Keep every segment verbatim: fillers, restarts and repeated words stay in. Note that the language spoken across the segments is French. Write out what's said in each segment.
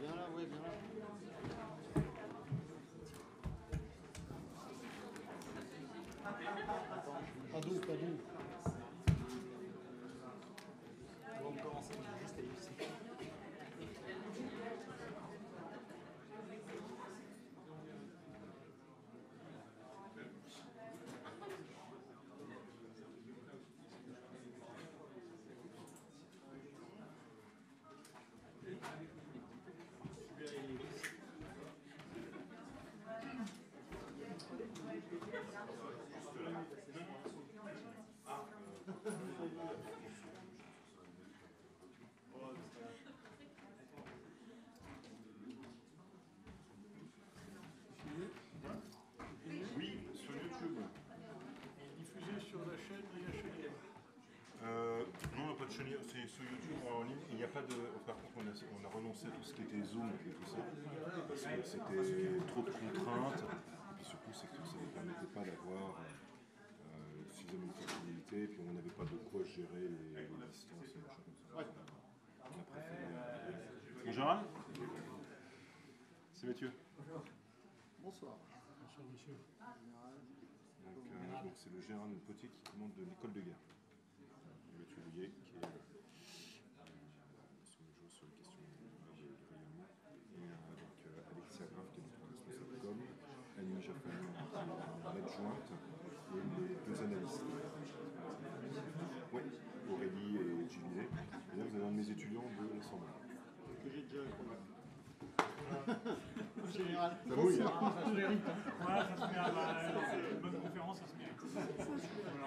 Viens là, ouais, viens là. Pas d'eau, pas d'eau. On va commencer, on va juste aller ici. Oui, sur YouTube. Diffusé sur la chaîne I H L M. Euh, non, on n'a pas de chaîne, c'est sur YouTube en ligne. Il n'y a pas de. Par contre, on a, on a renoncé à tout ce qui était Zoom et tout ça. Parce que c'était trop de contraintes. Et puis surtout, c'est que ça ne permettait pas d'avoir euh, suffisamment de flexibilité. Et puis on n'avait pas de quoi gérer les, les distances et machin comme ça. Ouais. On a préféré. Euh... Bonjour Gérald. C'est Mathieu. Bonsoir. Bonsoir, monsieur. Donc, euh, donc c'est le Gérald Potier qui commande de l'école de guerre. Mathieu Douillet, qui est euh, sur les joueurs sur les questions de, de rayonnement. Et euh, donc euh, Alexia Graff, qui est notre responsable com, Annie Jaffani, qui est l'adjointe, et les deux analystes. Oui, Aurélie et Jubilé. Et là, vous avez un de mes étudiants de l'Assemblée. Que j'ai déjà répondu. En général. Ça mouille, hein. Ça se mérite. Voilà, ça se mérite. Bah, c'est une bonne conférence, ça se mérite. Voilà.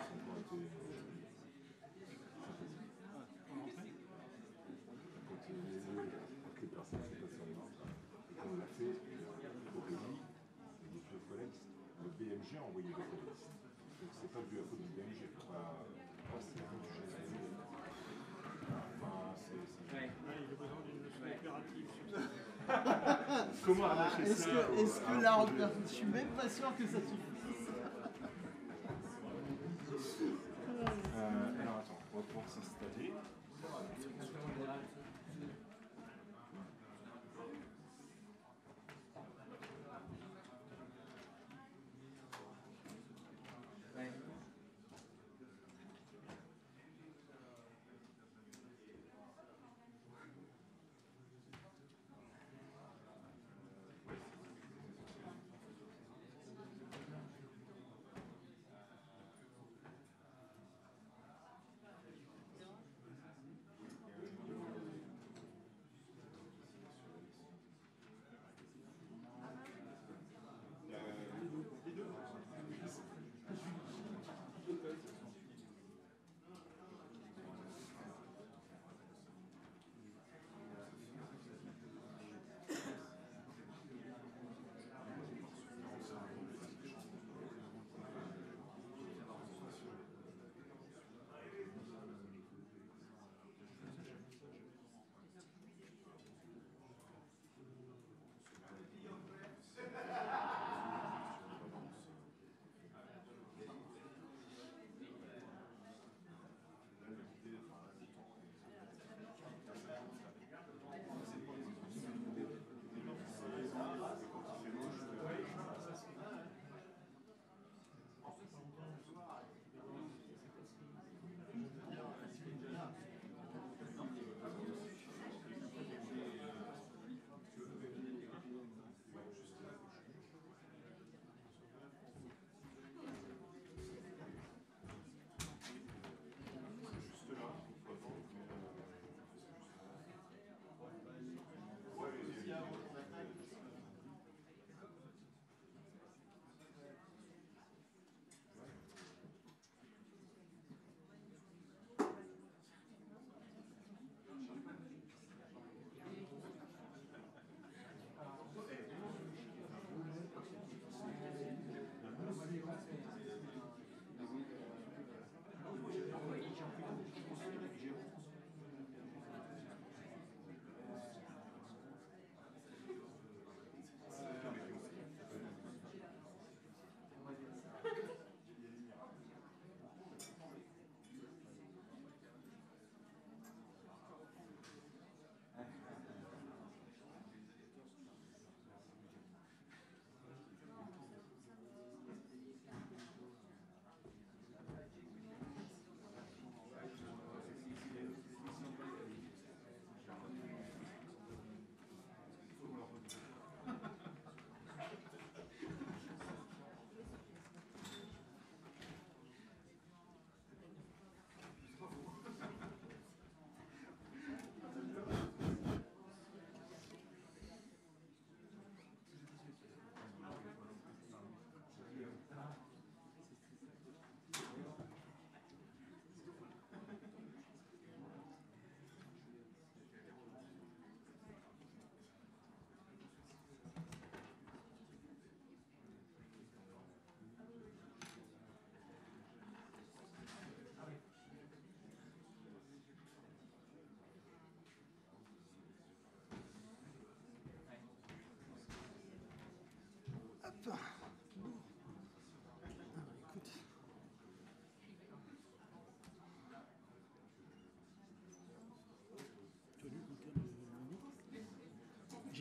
Quand les personnes sont passées en main, et quand on l'a fait, Aurélie et les deux collègues, le B M G a envoyé des collègues. Donc c'est pas dû à faute du B M G, pas, pas c'est la faute du G S D. Enfin, c'est... Ouais. Ouais, il a besoin d'une leçon opérative sur ça. Comment arracher Est-ce ça que, est-ce que la repère, je suis même pas sûr que ça suffise. euh, Alors attends, on va pouvoir s'installer.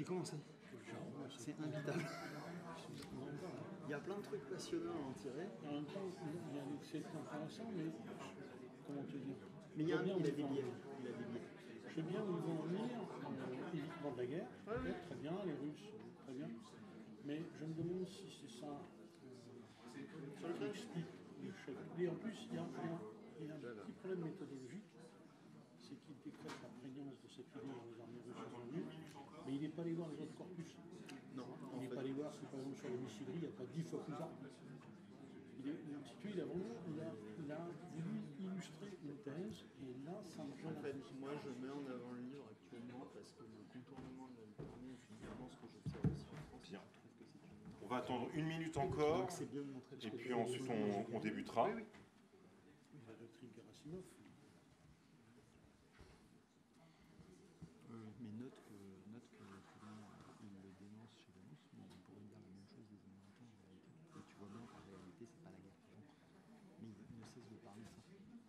J'ai commencé. C'est imbitable. Il y a plein de trucs passionnants à en tirer. En même temps, il y a un excès de compréhension, mais comment te dire? Mais il y a un bien il où a ils des vont- biais. Il a des biais. Je sais bien où ils vont en venir, euh, évitement de la guerre, peut-être, très bien, les Russes, euh, très bien. Mais je me demande si c'est ça euh, qui explique l'échec. Et en plus, il y a, il y a- il y a un petit problème méthodologique, c'est qu'il décrète la prégnance de cette idée dans les armées russes aujourd'hui, mais il n'est pas allé voir les autres corpus. Non, Il n'est pas allé voir si par exemple sur les missileries, il n'y a pas dix fois plus d'armes. Il est, il, si tu veux, il a vraiment il a, il a voulu illustrer une thèse, et là, ça me en gêne un fait, peu. moi je mets en avant le livre actuellement parce que le contournement de la Lituanie, et puis évidemment ce que j'observe aussi en France, Bien. je trouve que c'est une. On va attendre une minute encore, Donc c'est bien de montrer ce et que puis fait ensuite les- on, on débutera. Oui, oui. La doctrine Gerasimov. Euh, mais note que, note que comment il le dénonce chez les Russes, mais on pourrait dire la même chose des Américains en réalité. Et tu vois bien qu'en réalité, c'est pas la guerre qu'ils font. Mais ils ils ne cessent de parler de ça.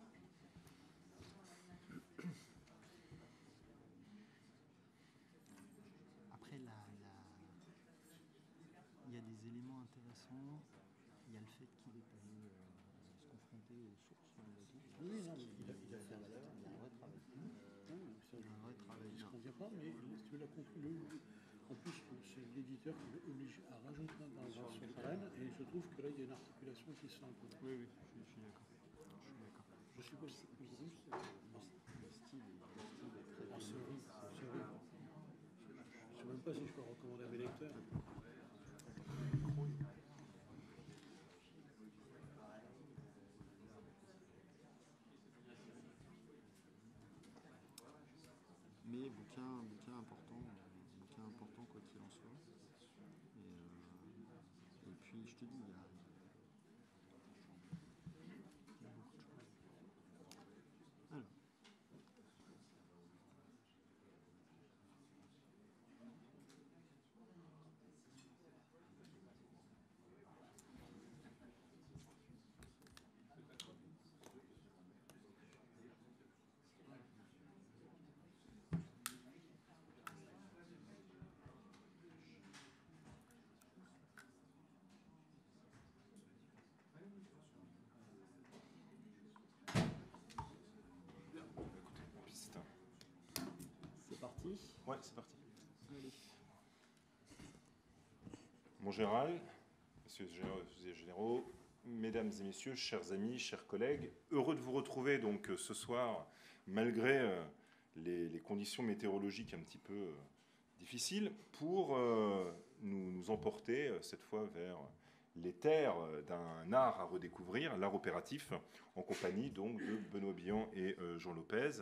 Après, la, la... il y a des éléments intéressants. Il y a le fait qu'il est allé euh, se confronter aux sources malgré tout. Oui, non, Ce mais qui- il a, il a ça fait valeur, il y a un vrai travail. Non, mais ça, Il y a un vrai travail. je ne Non. conviens pas, mais si tu veux la compris, le, en plus, c'est l'éditeur qui est obligé à rajouter un paragraphe sur Rennes, et il se trouve que là, il y a une articulation qui se fait un peu. Oui, oui, je, je suis d'accord. Je suis d'accord. Je suppose que c'est plus russe. Le style est, le style est très Ah, c'est horrible, c'est horrible. Je ne sais même pas si je peux le recommander à mes lecteurs. Mais bouquin, bouquin important, euh, bouquin important quoi qu'il en soit. Et, euh, et puis je te dis, il y a, il y a beaucoup de choses. Alors. Piste. C'est parti. Ouais, c'est parti. Allez. Mon général, messieurs les généraux, mesdames et messieurs, chers amis, chers collègues, heureux de vous retrouver donc ce soir, malgré euh, les, les conditions météorologiques un petit peu euh, difficiles, pour euh, nous, nous emporter euh, cette fois vers les terres d'un art à redécouvrir, l'art opératif, en compagnie donc de Benoît Bihan et euh, Jean Lopez.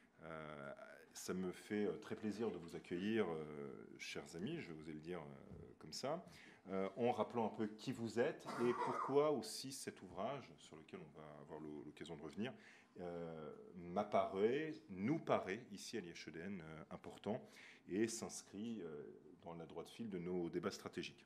Euh, ça me fait très plaisir de vous accueillir, euh, chers amis, je vais oser le dire euh, comme ça, euh, en rappelant un peu qui vous êtes et pourquoi aussi cet ouvrage, sur lequel on va avoir l'occasion de revenir, euh, m'apparaît, nous paraît, ici à l'I H E D N, euh, important et s'inscrit euh, dans la droite file de nos débats stratégiques.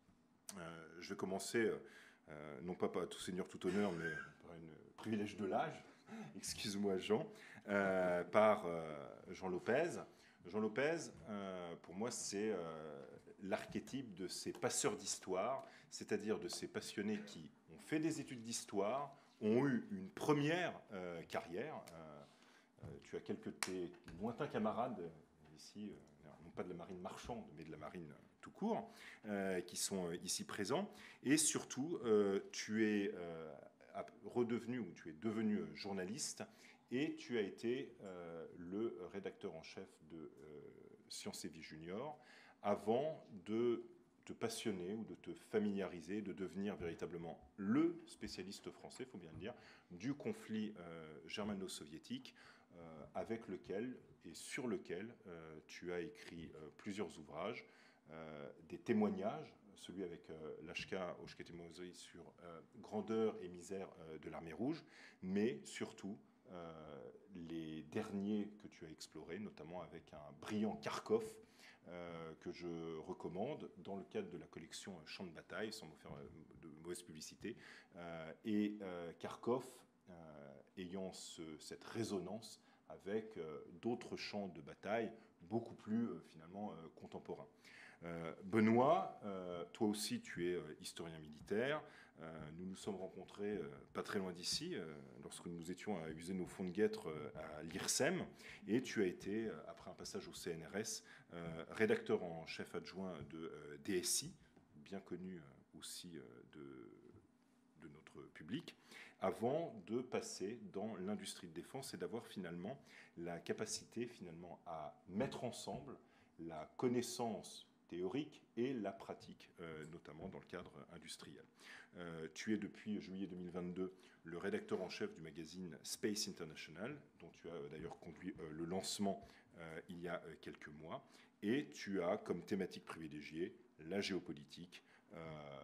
Euh, je vais commencer, euh, non pas par tout seigneur, tout honneur, mais par un privilège de l'âge, excuse-moi Jean, euh, par euh, Jean Lopez. Jean Lopez, euh, pour moi, c'est euh, l'archétype de ces passeurs d'histoire, c'est-à-dire de ces passionnés qui ont fait des études d'histoire, ont eu une première euh, carrière. Euh, euh, tu as quelques de tes lointains camarades ici, euh, non pas de la marine marchande, mais de la marine tout court, euh, qui sont ici présents. Et surtout, euh, tu es euh, redevenu ou tu es devenu journaliste et tu as été euh, le rédacteur en chef de euh, Sciences et Vie Junior avant de te passionner ou de te familiariser, de devenir véritablement le spécialiste français, il faut bien le dire, du conflit euh, germano-soviétique euh, avec lequel et sur lequel euh, tu as écrit euh, plusieurs ouvrages, euh, des témoignages, celui avec euh, Lashka Oshketimozoi sur euh, grandeur et misère euh, de l'armée rouge, mais surtout euh, les derniers que tu as explorés, notamment avec un brillant Kharkov, Euh, que je recommande dans le cadre de la collection Champs de bataille, sans me faire de mauvaise publicité. Euh, et euh, Kharkov, euh, ayant ce, cette résonance avec euh, d'autres champs de bataille beaucoup plus euh, finalement euh, contemporain. Euh, Benoît, euh, toi aussi tu es euh, historien militaire. Euh, nous nous sommes rencontrés euh, pas très loin d'ici, euh, lorsque nous étions à user nos fonds de guêtre euh, à l'I R S E M, et tu as été, euh, après un passage au C N R S, euh, rédacteur en chef adjoint de euh, D S I, bien connu euh, aussi euh, de, de notre public, avant de passer dans l'industrie de défense et d'avoir finalement la capacité finalement à mettre ensemble la connaissance théorique et la pratique, euh, notamment dans le cadre industriel. Euh, tu es depuis juillet deux mille vingt-deux le rédacteur en chef du magazine Space International, dont tu as euh, d'ailleurs conduit euh, le lancement euh, il y a euh, quelques mois, et tu as comme thématique privilégiée la géopolitique, euh,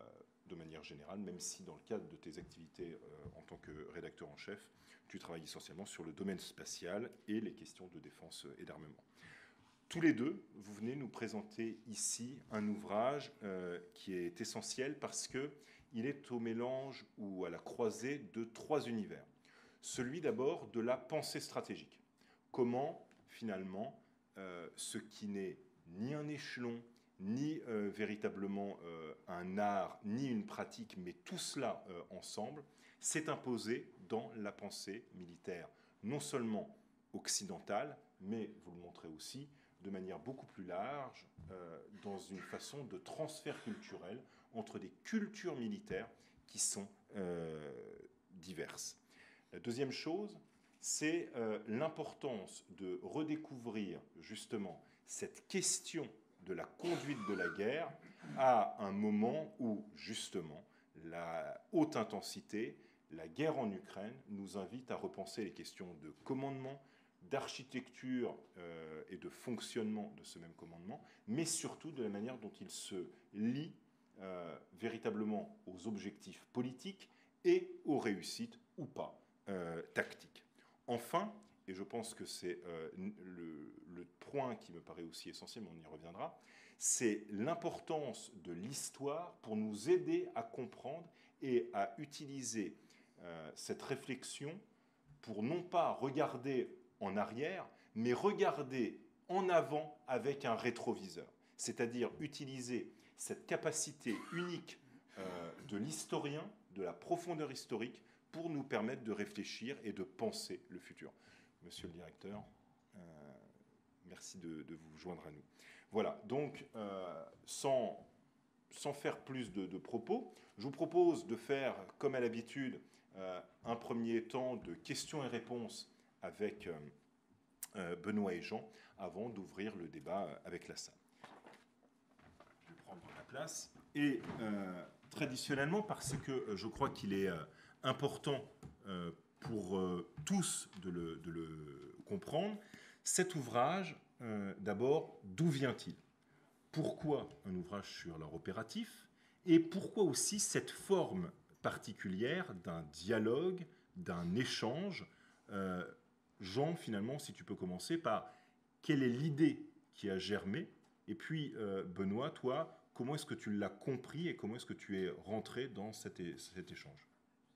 de manière générale, même si dans le cadre de tes activités euh, en tant que rédacteur en chef, tu travailles essentiellement sur le domaine spatial et les questions de défense et d'armement. Tous les deux, vous venez nous présenter ici un ouvrage euh, qui est essentiel parce qu'il est au mélange ou à la croisée de trois univers. Celui d'abord de la pensée stratégique. Comment, finalement, euh, ce qui n'est ni un échelon, ni euh, véritablement euh, un art, ni une pratique, mais tout cela euh, ensemble, s'est imposé dans la pensée militaire, non seulement occidentale, mais, vous le montrez aussi, de manière beaucoup plus large, euh, dans une façon de transfert culturel entre des cultures militaires qui sont euh, diverses. La deuxième chose, c'est euh, l'importance de redécouvrir justement cette question de la conduite de la guerre à un moment où justement la haute intensité, la guerre en Ukraine nous invite à repenser les questions de commandement, d'architecture euh, et de fonctionnement de ce même commandement, mais surtout de la manière dont il se lie euh, véritablement aux objectifs politiques et aux réussites ou pas euh, tactiques. Enfin, et je pense que c'est euh, le, le point qui me paraît aussi essentiel, mais on y reviendra, c'est l'importance de l'histoire pour nous aider à comprendre et à utiliser euh, cette réflexion pour non pas regarder en arrière, mais regarder en avant avec un rétroviseur. C'est-à-dire utiliser cette capacité unique euh, de l'historien, de la profondeur historique, pour nous permettre de réfléchir et de penser le futur. Monsieur le directeur, euh, merci de, de vous joindre à nous. Voilà, donc euh, sans, sans faire plus de, de propos, je vous propose de faire, comme à l'habitude, euh, un premier temps de questions et réponses avec euh, euh, Benoît et Jean, avant d'ouvrir le débat avec la salle. Je vais prendre la place. Et euh, traditionnellement, parce que euh, je crois qu'il est euh, important euh, pour euh, tous de le, de le comprendre, cet ouvrage, euh, d'abord, d'où vient-il? Pourquoi un ouvrage sur l'art opératif? Et pourquoi aussi cette forme particulière d'un dialogue, d'un échange? euh, Jean, finalement, si tu peux commencer par quelle est l'idée qui a germé? Et puis, euh, Benoît, toi, comment est-ce que tu l'as compris et comment est-ce que tu es rentré dans cet, é- cet échange?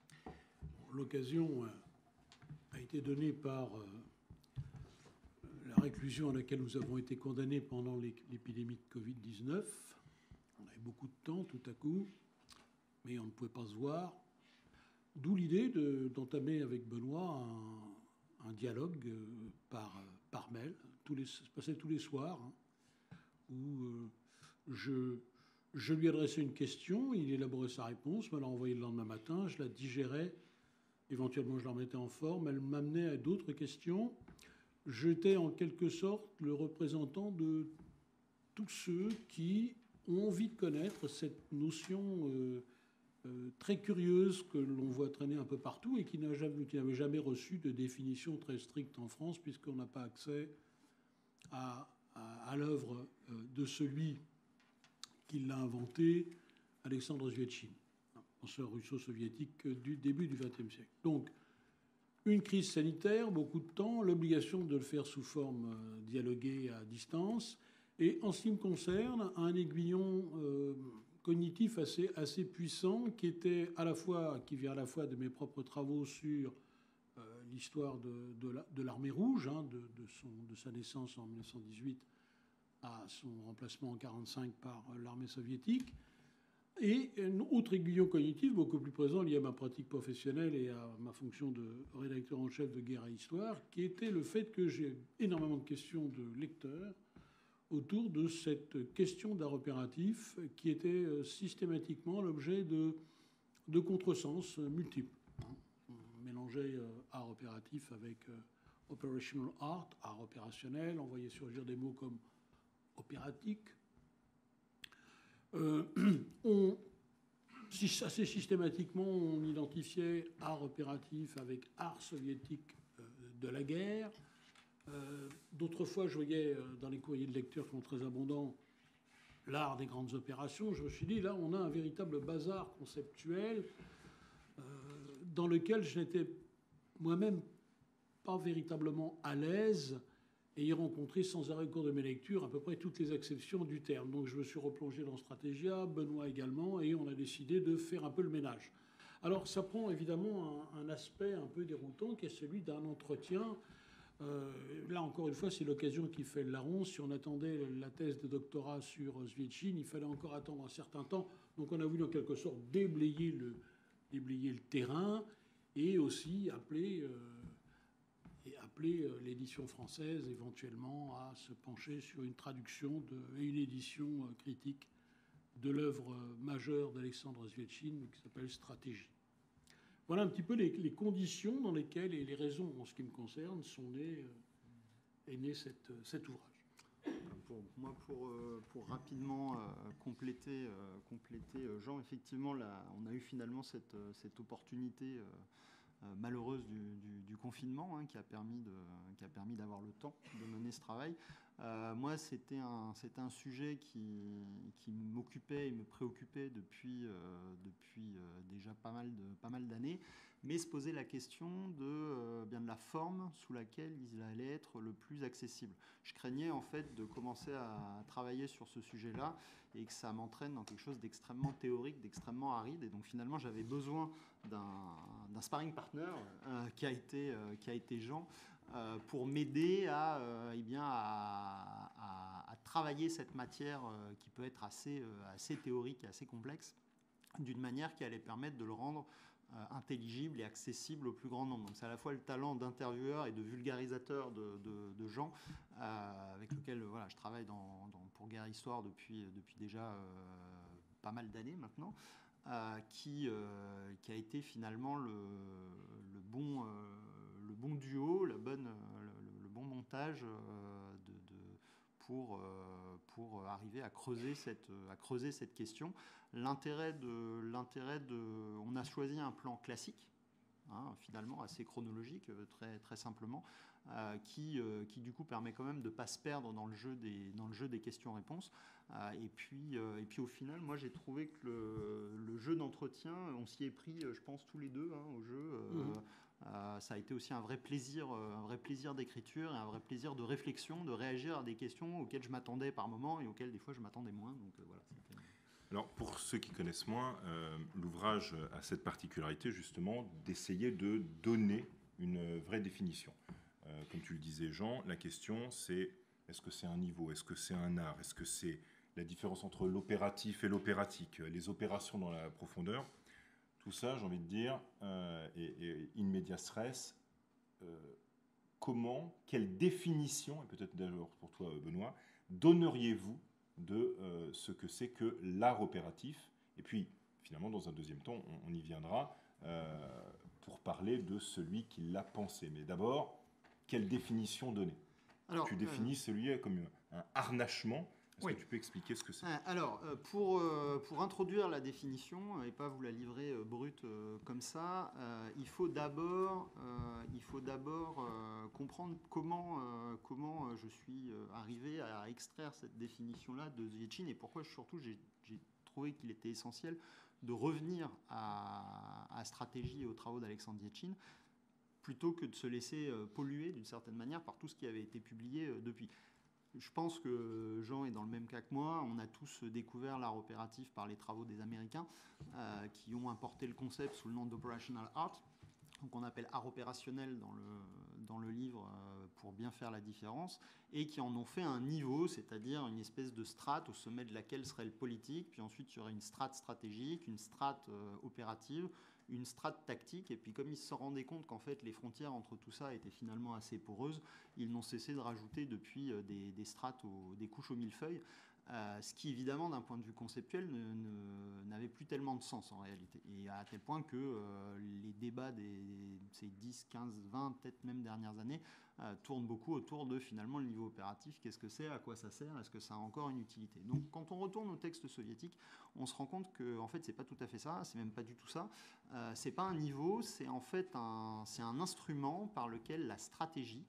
L'occasion a été donnée par euh, la réclusion à laquelle nous avons été condamnés pendant l'épidémie de Covid dix-neuf. On avait beaucoup de temps tout à coup, mais on ne pouvait pas se voir. D'où l'idée de- d'entamer avec Benoît un, un dialogue euh, par, par mail, tous les, ça se passait tous les soirs, hein, où euh, je, je lui adressais une question, il élaborait sa réponse, me l'a envoyée le lendemain matin, je la digérais, éventuellement je la remettais en forme, elle m'amenait à d'autres questions. J'étais en quelque sorte le représentant de tous ceux qui ont envie de connaître cette notion euh, euh, très curieuse que l'on voit traîner un peu partout et qui n'a jamais, qui n'avait jamais reçu de définition très stricte en France, puisqu'on n'a pas accès à, à, à l'œuvre euh, de celui qui l'a inventé, Alexandre Zvietchine, penseur russo-soviétique du début du vingtième siècle. Donc, une crise sanitaire, beaucoup de temps, l'obligation de le faire sous forme euh, dialoguée à distance, et en ce qui me concerne, un aiguillon euh, cognitif assez, assez puissant qui était à la fois, qui vient à la fois de mes propres travaux sur euh, l'histoire de, de, la, de l'armée rouge, hein, de, de, son, de sa naissance en mille neuf cent dix-huit à son remplacement en mille neuf cent quarante-cinq par l'armée soviétique. Et un autre aiguillon cognitif, beaucoup plus présent, lié à ma pratique professionnelle et à ma fonction de rédacteur en chef de Guerre et Histoire, qui était le fait que j'ai énormément de questions de lecteurs autour de cette question d'art opératif qui était systématiquement l'objet de, de contresens multiples. On mélangeait art opératif avec operational art, art opérationnel, on voyait surgir des mots comme opératique. Euh, on, assez systématiquement, on identifiait art opératif avec art soviétique euh, de la guerre. Euh, D'autres fois, je voyais euh, dans les courriers de lecteurs qui sont très abondants l'art des grandes opérations. Je me suis dit, là, on a un véritable bazar conceptuel euh, dans lequel je n'étais moi-même pas véritablement à l'aise et y rencontrer sans arrêt au cours de mes lectures à peu près toutes les acceptions du terme. Donc je me suis replongé dans Stratégia, Benoît également, et on a décidé de faire un peu le ménage. Alors ça prend évidemment un, un aspect un peu déroutant qui est celui d'un entretien. Euh, là encore une fois, c'est l'occasion qui fait le larron. Si on attendait la thèse de doctorat sur Zvietchine, il fallait encore attendre un certain temps. Donc on a voulu en quelque sorte déblayer le, déblayer le terrain et aussi appeler... Euh, et appeler l'édition française éventuellement à se pencher sur une traduction de, et une édition critique de l'œuvre majeure d'Alexandre Zvietchine qui s'appelle Stratégie. Voilà un petit peu les, les conditions dans lesquelles et les raisons en ce qui me concerne sont nées, est né cette, cet ouvrage. Pour, moi, pour, pour rapidement euh, compléter, euh, compléter Jean, effectivement, là, on a eu finalement cette, cette opportunité euh, Euh, malheureuse du, du, du confinement hein, qui a permis de, qui a permis d'avoir le temps de mener ce travail. Euh, moi, c'était un, c'était un sujet qui, qui m'occupait et me préoccupait depuis, euh, depuis euh, déjà pas mal, de, pas mal d'années, mais se posait la question de, euh, bien de la forme sous laquelle il allait être le plus accessible. Je craignais en fait de commencer à travailler sur ce sujet-là et que ça m'entraîne dans quelque chose d'extrêmement théorique, d'extrêmement aride. Et donc finalement, j'avais besoin d'un, d'un sparring partner euh, qui, a été, euh, qui a été Jean, euh, pour m'aider à, euh, eh bien, à, à, à travailler cette matière euh, qui peut être assez, euh, assez théorique et assez complexe, d'une manière qui allait permettre de le rendre euh, intelligible et accessible au plus grand nombre. Donc c'est à la fois le talent d'intervieweur et de vulgarisateur de, de, de Jean, euh, avec lequel voilà, je travaille dans, dans, pour Guerre et Histoire depuis, depuis déjà euh, pas mal d'années maintenant, euh, qui, euh, qui a été finalement le, le, bon, euh, le bon duo, la bonne, le, le bon montage euh, de, de, pour, euh, pour arriver à creuser cette, à creuser cette question. L'intérêt de, l'intérêt de... On a choisi un plan classique, hein, finalement assez chronologique, très, très simplement, euh, qui, euh, qui du coup permet quand même de ne pas se perdre dans le jeu des, dans le jeu des questions-réponses. Euh, et, puis, euh, et puis au final, moi j'ai trouvé que le, le jeu d'entretien, on s'y est pris, je pense, tous les deux hein, au jeu. Euh, mmh. euh, ça a été aussi un vrai plaisir, un vrai plaisir d'écriture et un vrai plaisir de réflexion, de réagir à des questions auxquelles je m'attendais par moment et auxquelles des fois je m'attendais moins. Donc euh, voilà, c'était... Alors, pour ceux qui connaissent moins, euh, l'ouvrage a cette particularité, justement, d'essayer de donner une vraie définition. Euh, comme tu le disais, Jean, la question, c'est est-ce que c'est un niveau, est-ce que c'est un art, est-ce que c'est la différence entre l'opératif et l'opératique, les opérations dans la profondeur. Tout ça, j'ai envie de dire, euh, et, et in medias res, euh, comment, quelle définition, et peut-être d'ailleurs pour toi, Benoît, donneriez-vous de euh, ce que c'est que l'art opératif. Et puis, finalement, dans un deuxième temps, on, on y viendra euh, pour parler de celui qui l'a pensé. Mais d'abord, quelle définition donner? Alors, tu définis euh... celui comme un harnachement. Est-ce oui. que tu peux expliquer ce que c'est? Alors, pour, pour introduire la définition, et pas vous la livrer brute comme ça, il faut d'abord, il faut d'abord comprendre comment, comment je suis arrivé à extraire cette définition-là de Zvietchine et pourquoi surtout j'ai, j'ai trouvé qu'il était essentiel de revenir à, à Stratégie et aux travaux d'Alexandre Zvietchine plutôt que de se laisser polluer d'une certaine manière par tout ce qui avait été publié depuis. Je pense que Jean est dans le même cas que moi. On a tous découvert l'art opératif par les travaux des Américains euh, qui ont importé le concept sous le nom d'Operational Art. qu'on appelle art opérationnel dans le, dans le livre euh, pour bien faire la différence, et qui en ont fait un niveau, c'est-à-dire une espèce de strate au sommet de laquelle serait le politique, puis ensuite il y aurait une strate stratégique, une strate euh, opérative, une strate tactique, et puis comme ils se rendaient compte qu'en fait les frontières entre tout ça étaient finalement assez poreuses, ils n'ont cessé de rajouter depuis euh, des, des strates, au, des couches au millefeuille, Euh, ce qui, évidemment, d'un point de vue conceptuel, ne, ne, n'avait plus tellement de sens en réalité. Et à tel point que euh, les débats des, ces dix, quinze, vingt, peut-être même dernières années euh, tournent beaucoup autour de, finalement, le niveau opératif. Qu'est-ce que c'est? À quoi ça sert? Est-ce que ça a encore une utilité? Donc, quand on retourne au texte soviétique, on se rend compte que, en fait, c'est pas tout à fait ça. C'est même pas du tout ça. Euh, c'est pas un niveau, c'est en fait un, c'est un instrument par lequel la stratégie,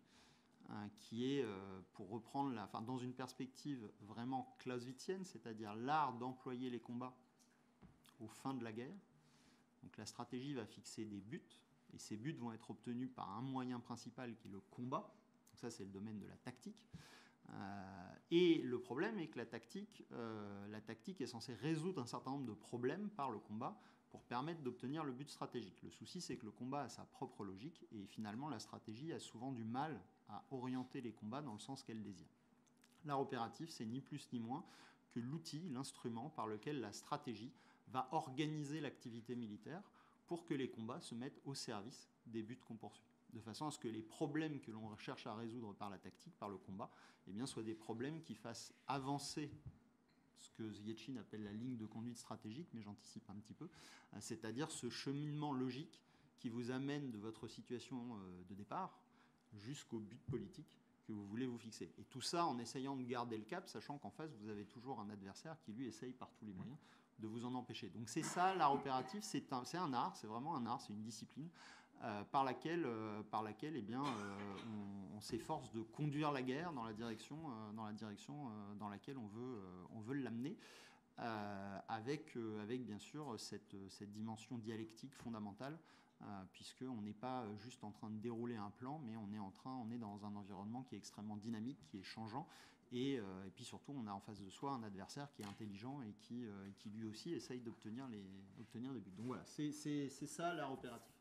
qui est, pour reprendre, la, enfin, dans une perspective vraiment clausewitzienne, c'est-à-dire l'art d'employer les combats aux fins de la guerre. Donc la stratégie va fixer des buts, et ces buts vont être obtenus par un moyen principal qui est le combat. Donc ça, c'est le domaine de la tactique. Euh, et le problème est que la tactique, euh, la tactique est censée résoudre un certain nombre de problèmes par le combat pour permettre d'obtenir le but stratégique. Le souci, c'est que le combat a sa propre logique, et finalement, la stratégie a souvent du mal à orienter les combats dans le sens qu'elle désire. L'art opératif, c'est ni plus ni moins que l'outil, l'instrument par lequel la stratégie va organiser l'activité militaire pour que les combats se mettent au service des buts qu'on poursuit, de façon à ce que les problèmes que l'on cherche à résoudre par la tactique, par le combat, eh bien, soient des problèmes qui fassent avancer ce que Zvietchine appelle la ligne de conduite stratégique, mais j'anticipe un petit peu, c'est-à-dire ce cheminement logique qui vous amène de votre situation de départ jusqu'au but politique que vous voulez vous fixer. Et tout ça en essayant de garder le cap, sachant qu'en face, vous avez toujours un adversaire qui, lui, essaye par tous les moyens de vous en empêcher. Donc c'est ça, l'art opératif, c'est un, c'est un art, c'est vraiment un art, c'est une discipline euh, par laquelle, euh, par laquelle eh bien, euh, on, on s'efforce de conduire la guerre dans la direction, euh, dans, la direction euh, dans laquelle on veut, euh, on veut l'amener, euh, avec, euh, avec bien sûr cette, cette dimension dialectique fondamentale, Euh, puisqu'on n'est pas juste en train de dérouler un plan, mais on est, en train, on est dans un environnement qui est extrêmement dynamique, qui est changeant, et, euh, et puis surtout, on a en face de soi un adversaire qui est intelligent et qui, euh, qui lui aussi essaye d'obtenir les, obtenir des buts. Donc voilà, c'est, c'est, c'est ça l'art opératif.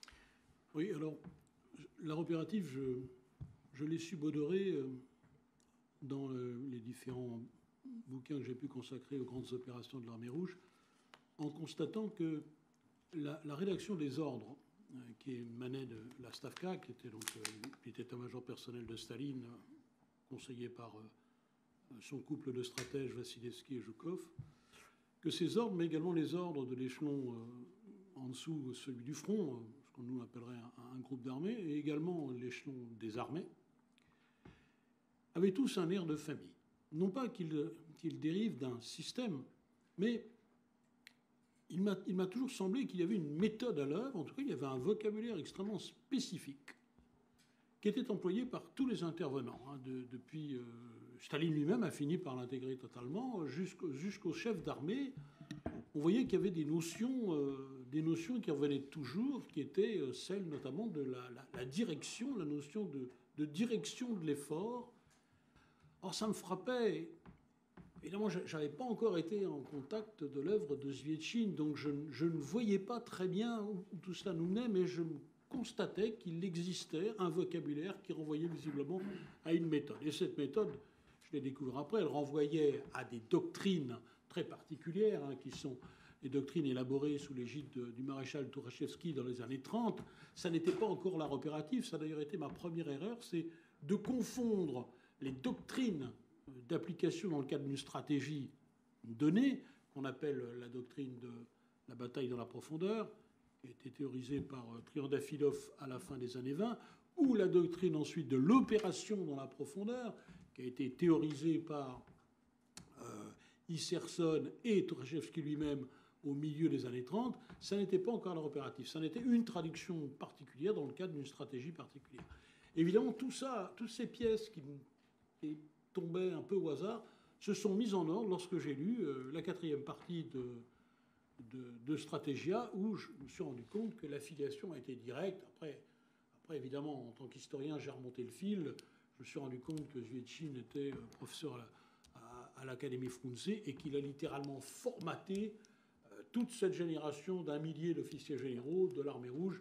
Oui, alors, l'art opératif, je, je l'ai subodoré euh, dans le, les différents bouquins que j'ai pu consacrer aux grandes opérations de l'Armée rouge, en constatant que La, la rédaction des ordres, euh, qui émanait de la Stavka, qui était donc euh, l'état-major personnel de Staline, euh, conseillé par euh, son couple de stratèges Vassilevski et Zhukov, que ces ordres, mais également les ordres de l'échelon euh, en dessous, celui du front, euh, ce qu'on nous appellerait un, un groupe d'armées, et également l'échelon des armées, avaient tous un air de famille. Non pas qu'ils qu'ils dérivent d'un système, mais Il m'a, il m'a toujours semblé qu'il y avait une méthode à l'œuvre, en tout cas il y avait un vocabulaire extrêmement spécifique qui était employé par tous les intervenants. Hein, de, depuis, euh, Staline lui-même a fini par l'intégrer totalement, jusqu'au, jusqu'au chef d'armée. On voyait qu'il y avait des notions, euh, des notions qui revenaient toujours, qui étaient euh, celles notamment de la, la, la direction, la notion de, de direction de l'effort. Or ça me frappait. Évidemment, je n'avais pas encore été en contact de l'œuvre de Zvietchine, donc je, je ne voyais pas très bien où tout cela nous menait, mais je constatais qu'il existait un vocabulaire qui renvoyait visiblement à une méthode. Et cette méthode, je l'ai découvert après, elle renvoyait à des doctrines très particulières, hein, qui sont des doctrines élaborées sous l'égide de, du maréchal Tourachevski dans les années trente. Ça n'était pas encore l'art opératif, ça a d'ailleurs été ma première erreur, c'est de confondre les doctrines d'application dans le cadre d'une stratégie donnée, qu'on appelle la doctrine de la bataille dans la profondeur, qui a été théorisée par Triandafilov à la fin des années vingt, ou la doctrine ensuite de l'opération dans la profondeur, qui a été théorisée par euh, Iserson et Tourachevski lui-même au milieu des années trente. Ça n'était pas encore l'art opératif, ça n'était une traduction particulière dans le cadre d'une stratégie particulière. Évidemment, tout ça, toutes ces pièces qui tombaient un peu au hasard, se sont mises en ordre lorsque j'ai lu euh, la quatrième partie de, de, de Stratégia, où je me suis rendu compte que l'affiliation a été directe. Après, après, évidemment, en tant qu'historien, j'ai remonté le fil. Je me suis rendu compte que Zvietchine était euh, professeur à, à, à l'Académie Frunze et qu'il a littéralement formaté euh, toute cette génération d'un millier d'officiers généraux de l'Armée rouge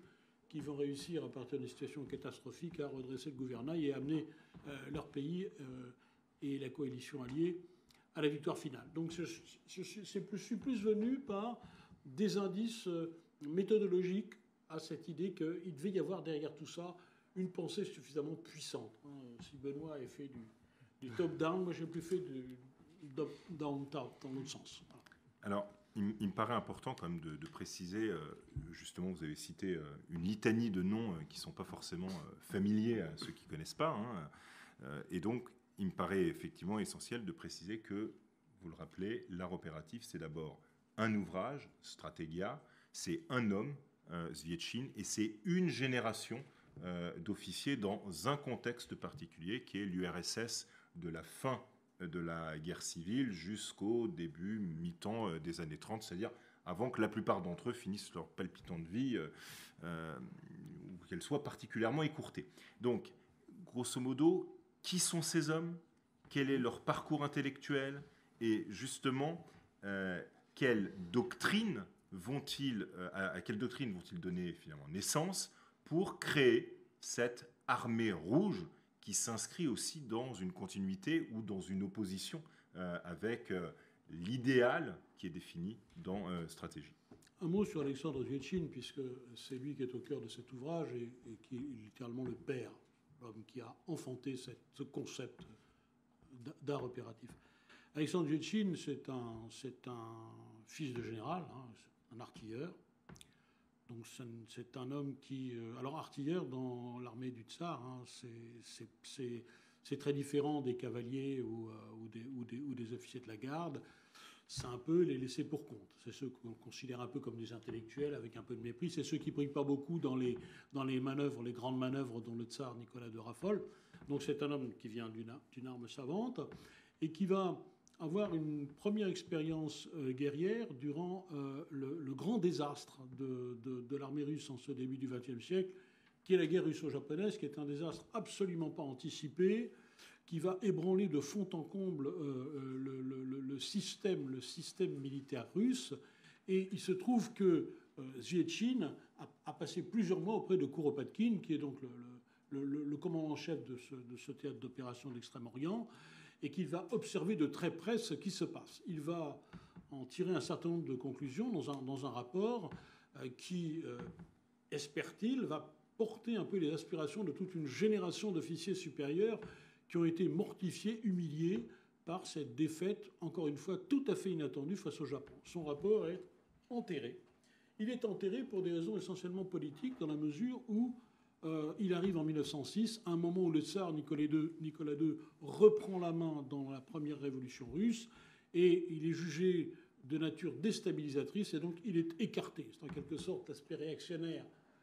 qui vont réussir, à partir d'une situation catastrophique, à redresser le gouvernail et amener euh, leur pays euh, et la coalition alliée à la victoire finale. Donc je, je, je, je suis plus venu par des indices euh, méthodologiques à cette idée qu'il devait y avoir derrière tout ça une pensée suffisamment puissante. Hein. Si Benoît avait fait du, du top-down, moi j'ai plus fait du down-top, dans l'autre sens. Voilà. Alors, il, il me paraît important quand même de, de préciser, euh, justement, vous avez cité euh, une litanie de noms euh, qui ne sont pas forcément euh, familiers à ceux qui ne connaissent pas. Hein. Euh, et donc, il me paraît effectivement essentiel de préciser que, vous le rappelez, l'art opératif, c'est d'abord un ouvrage, Stratégia, c'est un homme, euh, Zvietchine, et c'est une génération euh, d'officiers dans un contexte particulier qui est l'U R S S de la fin de la guerre civile jusqu'au début, mi-temps euh, des années trente, c'est-à-dire avant que la plupart d'entre eux finissent leur palpitante vie euh, euh, ou qu'elle soit particulièrement écourtée. Donc, grosso modo, qui sont ces hommes? Quel est leur parcours intellectuel? Et justement, euh, quelle doctrine vont-ils, euh, à, à quelle doctrine vont-ils donner finalement naissance pour créer cette armée rouge qui s'inscrit aussi dans une continuité ou dans une opposition euh, avec euh, l'idéal qui est défini dans euh, Stratégie. Un mot sur Alexandre Zvietchine, puisque c'est lui qui est au cœur de cet ouvrage et, et qui est littéralement le père, l'homme qui a enfanté cette, ce concept d'art opératif. Alexandre Zvietchine, c'est un, c'est un fils de général, hein, un artilleur. Donc c'est un homme qui... Alors artilleur dans l'armée du tsar, hein, c'est très différent des cavaliers ou, euh, ou, des, ou, des, ou des officiers de la garde. C'est un peu les laissés pour compte. C'est ceux qu'on considère un peu comme des intellectuels avec un peu de mépris. C'est ceux qui ne brillent pas beaucoup dans les, dans les manœuvres, les grandes manœuvres dont le tsar Nicolas deux raffole. Donc c'est un homme qui vient d'une arme savante et qui va avoir une première expérience euh, guerrière durant euh, le, le grand désastre de, de, de l'armée russe en ce début du vingtième siècle, qui est la guerre russo-japonaise, qui est un désastre absolument pas anticipé, qui va ébranler de fond en comble euh, le, le, le, système, le système militaire russe. Et il se trouve que euh, Zvietchine a, a passé plusieurs mois auprès de Kuropatkin, qui est donc le, le, le, le commandant-chef de ce, de ce théâtre d'opération de l'Extrême-Orient, et qu'il va observer de très près ce qui se passe. Il va en tirer un certain nombre de conclusions dans un, dans un rapport euh, qui, euh, espère-t-il, va porter un peu les aspirations de toute une génération d'officiers supérieurs qui ont été mortifiés, humiliés par cette défaite, encore une fois, tout à fait inattendue face au Japon. Son rapport est enterré. Il est enterré pour des raisons essentiellement politiques, dans la mesure où Euh, il arrive en mille neuf cent six, à un moment où le tsar Nicolas deux, Nicolas deux reprend la main dans la première révolution russe, et il est jugé de nature déstabilisatrice, et donc il est écarté. C'est en quelque sorte l'aspect réactionnaire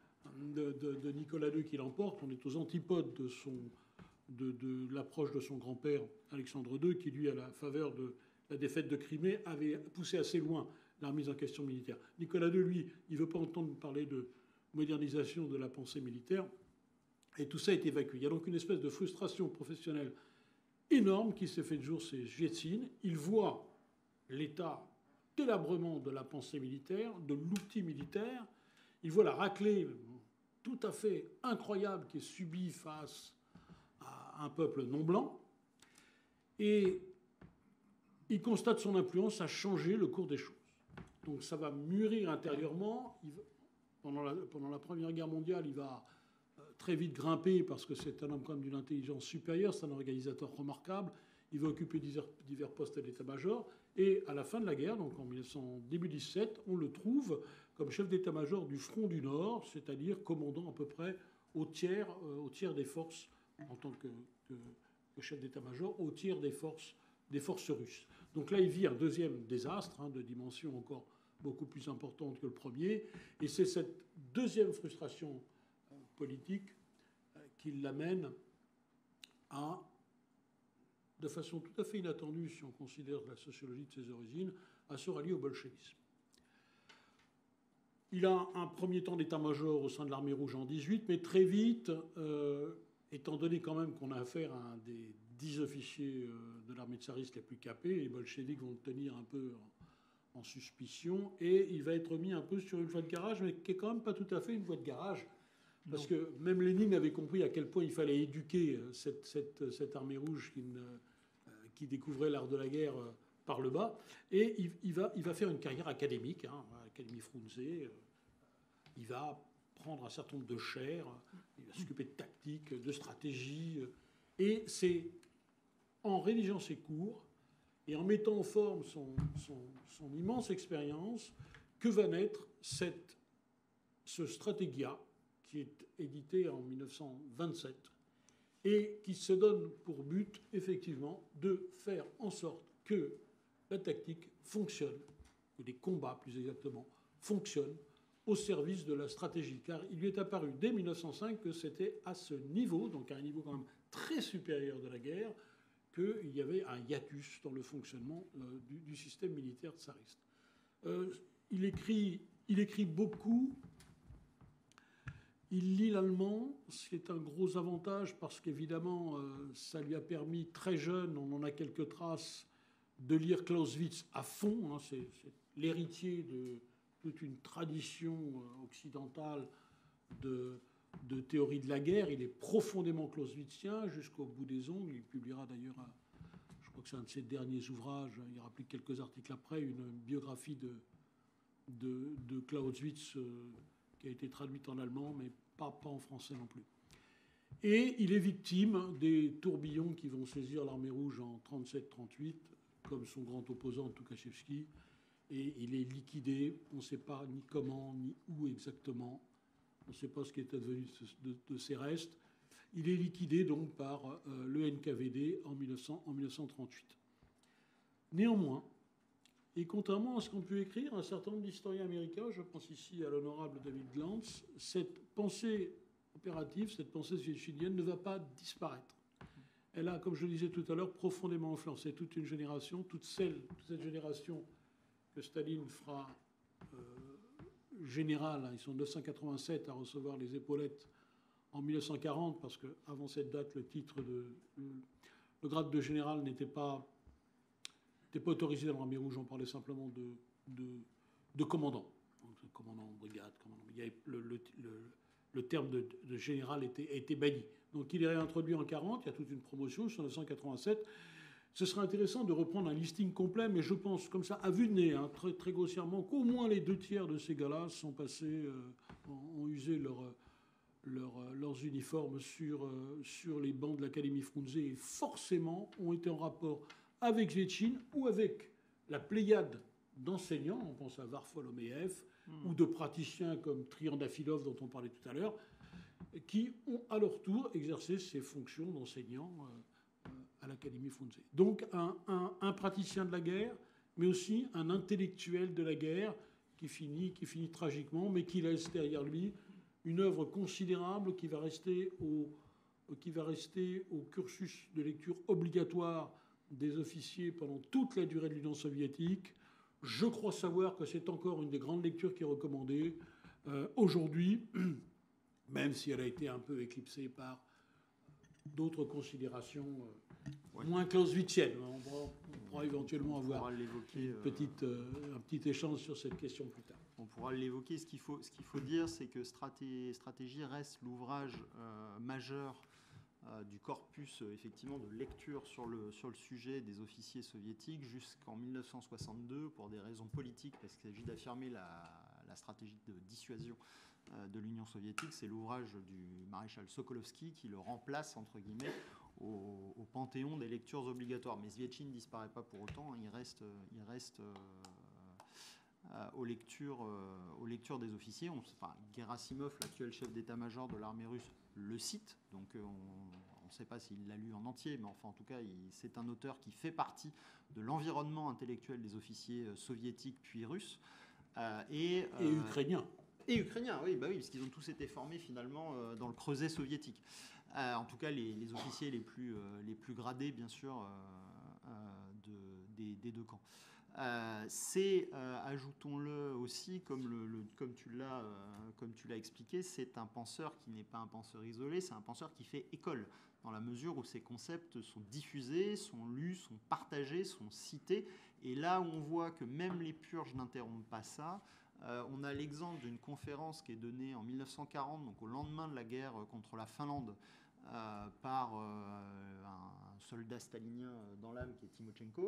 de, de, de Nicolas deux qui l'emporte. On est aux antipodes de, son, de, de l'approche de son grand-père Alexandre deux, qui lui, à la faveur de la défaite de Crimée, avait poussé assez loin la remise en question militaire. Nicolas deux, lui, il ne veut pas entendre parler de modernisation de la pensée militaire, et tout ça est évacué. Il y a donc une espèce de frustration professionnelle énorme qui s'est fait de jour chez Zvietchine. Il voit l'état délabrement de la pensée militaire, de l'outil militaire, il voit la raclée tout à fait incroyable qui est subie face à un peuple non blanc, et il constate son influence a changé le cours des choses. Donc ça va mûrir intérieurement. Il va, Pendant la, pendant la Première Guerre mondiale, il va euh, très vite grimper parce que c'est un homme quand même d'une intelligence supérieure, c'est un organisateur remarquable. Il va occuper divers, divers postes à l'état-major. Et à la fin de la guerre, donc en mille neuf cent dix-sept, on le trouve comme chef d'état-major du front du Nord, c'est-à-dire commandant à peu près au tiers, euh, au tiers des forces, en tant que, que, que chef d'état-major, au tiers des forces, des forces russes. Donc là, il vit un deuxième désastre, hein, de dimension encore beaucoup plus importante que le premier. Et c'est cette deuxième frustration euh, politique euh, qui l'amène à, de façon tout à fait inattendue, si on considère la sociologie de ses origines, à se rallier au bolchevisme. Il a un premier temps d'état-major au sein de l'armée rouge en dix-huit, mais très vite, euh, étant donné quand même qu'on a affaire à un des dix officiers euh, de l'armée tsariste les plus capés, les bolcheviks vont le tenir un peu en, en suspicion, et il va être mis un peu sur une voie de garage, mais qui n'est quand même pas tout à fait une voie de garage, Parce Non. que même Lénine avait compris à quel point il fallait éduquer cette, cette, cette armée rouge qui, ne, qui découvrait l'art de la guerre par le bas. Et il, il, va, il va faire une carrière académique, hein, à l'Académie Frunze. Il va prendre un certain nombre de chaires, il va s'occuper de tactique, de stratégie. Et c'est en rédigeant ses cours et en mettant en forme son, son, son immense expérience que va naître cette, ce Stratégia, qui est édité en mille neuf cent vingt-sept et qui se donne pour but, effectivement, de faire en sorte que la tactique fonctionne, que les combats, plus exactement, fonctionnent au service de la stratégie. Car il lui est apparu dès mille neuf cent cinq que c'était à ce niveau, donc à un niveau quand même très supérieur de la guerre, qu'il y avait un hiatus dans le fonctionnement euh, du, du système militaire tsariste. Euh, il, écrit, il écrit beaucoup. Il lit l'allemand, ce qui est un gros avantage parce qu'évidemment, euh, ça lui a permis très jeune, on en a quelques traces, de lire Clausewitz à fond. Hein, c'est, c'est l'héritier de toute une tradition occidentale de, de théorie de la guerre. Il est profondément clausewitzien jusqu'au bout des ongles. Il publiera d'ailleurs, un, je crois que c'est un de ses derniers ouvrages, il y aura plus que quelques articles après, une biographie de, de, de Clausewitz euh, qui a été traduite en allemand, mais pas, pas en français non plus. Et il est victime des tourbillons qui vont saisir l'armée rouge en trente-sept trente-huit, comme son grand opposant Tukhachevski. Et il est liquidé, on ne sait pas ni comment, ni où exactement. On ne sait pas ce qui est advenu de, de, de ses restes. Il est liquidé donc par euh, le N K V D en, mille neuf cents, en mille neuf cent trente-huit. Néanmoins, et contrairement à ce qu'ont pu écrire un certain nombre d'historiens américains, je pense ici à l'honorable David Glantz, cette pensée opérative, cette pensée soviétienne ne va pas disparaître. Elle a, comme je le disais tout à l'heure, profondément influencé toute une génération, toute, celle, toute cette génération que Staline fera euh, général. Hein, ils sont neuf cent quatre-vingt-sept à recevoir les épaulettes en mille neuf cent quarante, parce qu'avant cette date, le titre de... Le, le grade de général n'était pas... n'était pas autorisé dans l'armée rouge, on parlait simplement de, de, de commandant. Donc, commandant de brigade, commandant. Il y avait le, le, le, le terme de, de général était, était banni. Donc il est réintroduit en quarante, il y a toute une promotion jusqu'en neuf cent quatre-vingt-sept. Ce serait intéressant de reprendre un listing complet, mais je pense, comme ça, à vue de nez, hein, très, très grossièrement, qu'au moins les deux tiers de ces gars-là sont passés, euh, ont, ont usé leur, leur, leurs uniformes sur, euh, sur les bancs de l'Académie Frunze et forcément ont été en rapport avec Zvietchine ou avec la pléiade d'enseignants, on pense à Varfolomeev, mmh. ou de praticiens comme Triandafilov, dont on parlait tout à l'heure, qui ont à leur tour exercé ces fonctions d'enseignants euh, à l'Académie Frunze. Donc un, un, un praticien de la guerre, mais aussi un intellectuel de la guerre qui finit, qui finit tragiquement, mais qui laisse derrière lui une œuvre considérable qui va rester au, qui va rester au cursus de lecture obligatoire des officiers pendant toute la durée de l'Union soviétique. Je crois savoir que c'est encore une des grandes lectures qui est recommandée euh, aujourd'hui, même si elle a été un peu éclipsée par d'autres considérations euh, ouais. moins clausewitziennes. On pourra, on pourra éventuellement avoir une petite, euh, un petit échange sur cette question plus tard. On pourra l'évoquer. Ce qu'il faut, ce qu'il faut dire, c'est que Straté, Stratégie reste l'ouvrage euh, majeur euh, du corpus euh, effectivement de lecture sur le, sur le sujet des officiers soviétiques jusqu'en mille neuf cent soixante-deux pour des raisons politiques, parce qu'il s'agit d'affirmer la, la stratégie de dissuasion euh, de l'Union soviétique. C'est l'ouvrage du maréchal Sokolovski qui le remplace, entre guillemets, au, au panthéon des lectures obligatoires. Mais Zvietchine ne disparaît pas pour autant, hein, il reste... Il reste euh, Euh, aux, lectures, euh, aux lectures des officiers. On, enfin, Gerasimov, l'actuel chef d'état-major de l'armée russe, le cite, donc euh, on ne sait pas s'il l'a lu en entier, mais enfin en tout cas il, c'est un auteur qui fait partie de l'environnement intellectuel des officiers euh, soviétiques puis russes. Euh, et, euh, et ukrainiens. Et ukrainiens, oui, bah oui, parce qu'ils ont tous été formés finalement euh, dans le creuset soviétique. Euh, en tout cas les, les officiers les plus, euh, les plus gradés, bien sûr, euh, euh, de, des, des deux camps. Euh, c'est, euh, ajoutons-le aussi, comme, le, le, comme, tu l'as, euh, comme tu l'as expliqué, c'est un penseur qui n'est pas un penseur isolé, c'est un penseur qui fait école, dans la mesure où ses concepts sont diffusés, sont lus, sont partagés, sont cités, et là où on voit que même les purges n'interrompent pas ça, euh, on a l'exemple d'une conférence qui est donnée en mille neuf cent quarante, donc au lendemain de la guerre contre la Finlande, euh, par euh, un soldat stalinien dans l'âme qui est Timochenko,